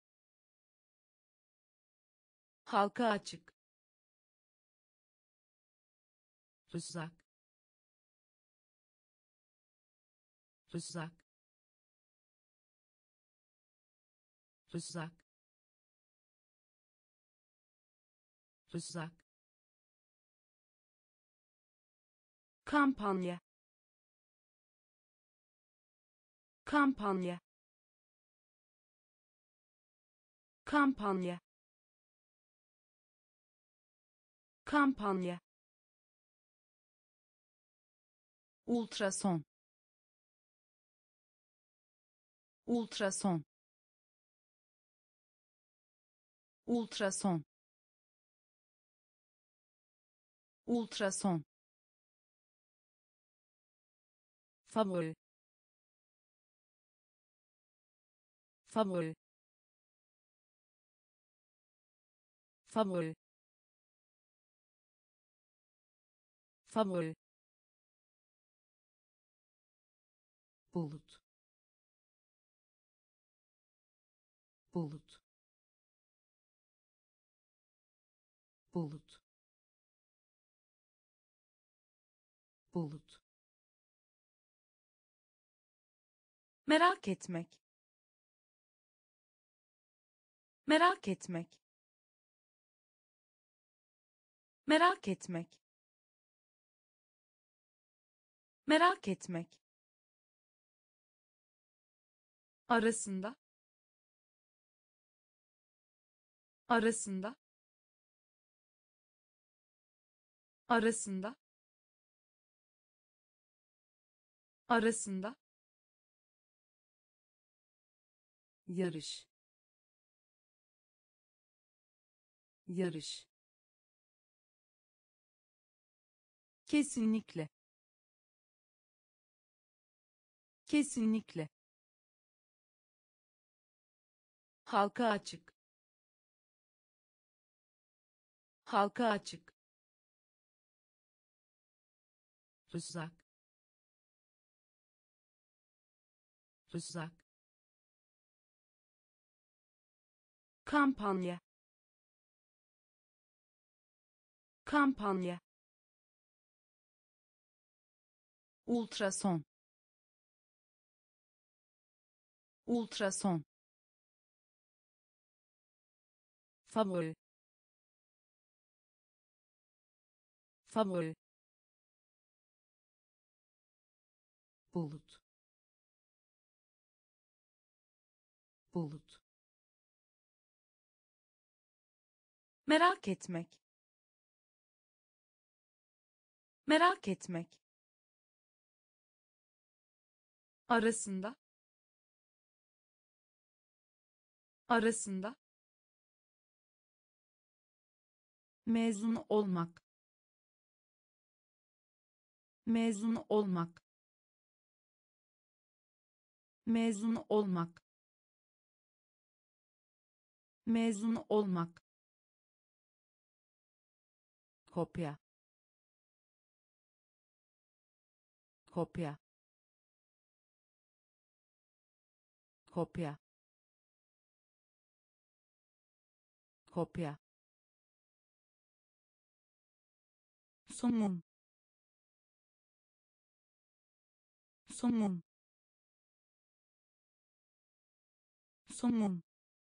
halka açık, rızak, rızak, rızak, rızak, kampanya, kampanya, kampanya, kampanya, ultrason, ultrason, ultrason, ultrason, favori, favori, favori, favori, bulut, bulut, bulut, bulut, merak etmek, merak etmek, merak etmek, merak etmek, arasında, arasında, arasında, arasında, yarış, yarış, kesinlikle, kesinlikle, halka açık, halka açık, rızak, rızak, kampanya, kampanya, ultrason, ultrason, favori, favori, bulut, bulut, Merak etmek. Merak etmek. arasında, arasında, mezun olmak, mezun olmak, mezun olmak, mezun olmak, kopya, kopya, kopya, kopya, somun, somun, somun,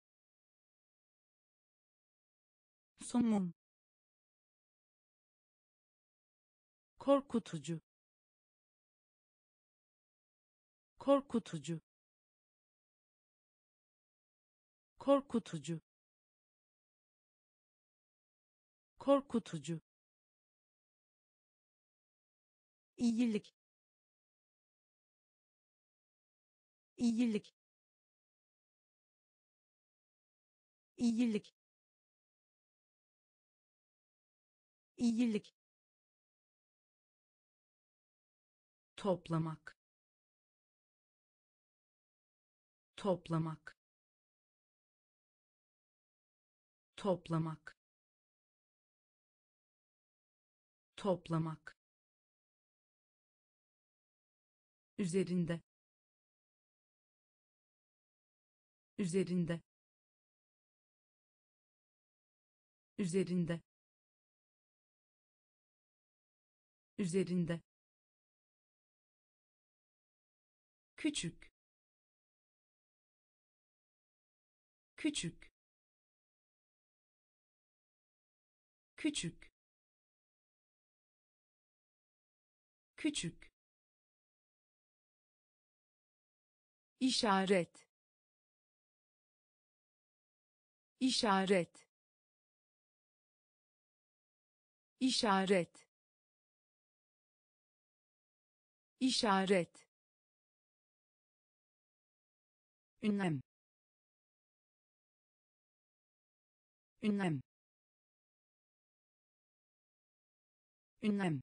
somun, korkutucu, korkutucu, korkutucu, korkutucu, iyilik, iyilik, iyilik, iyilik, toplamak, toplamak, toplamak, toplamak, üzerinde, üzerinde, üzerinde, üzerinde, küçük, küçük, küçük, küçük, işaret, işaret, işaret, işaret, ünlem, ünlem, ünlem,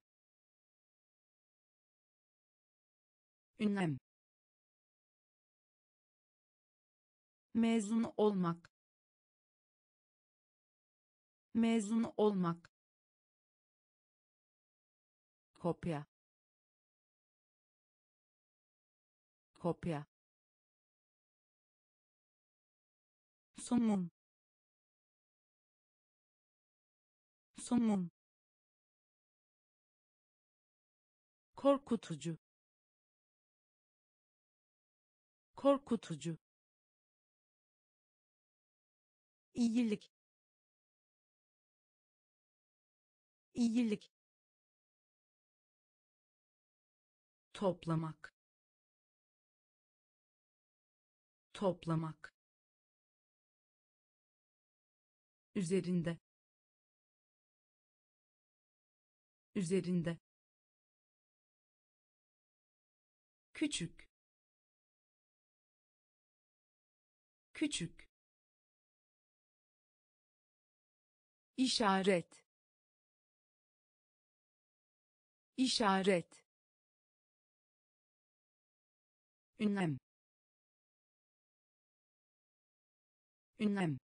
ünlem, mezun olmak, mezun olmak, kopya, kopya, somun, somun, korkutucu, korkutucu, iyilik, iyilik, toplamak, toplamak, üzerinde, üzerinde, küçük, küçük, işaret, işaret, ünlem, ünlem,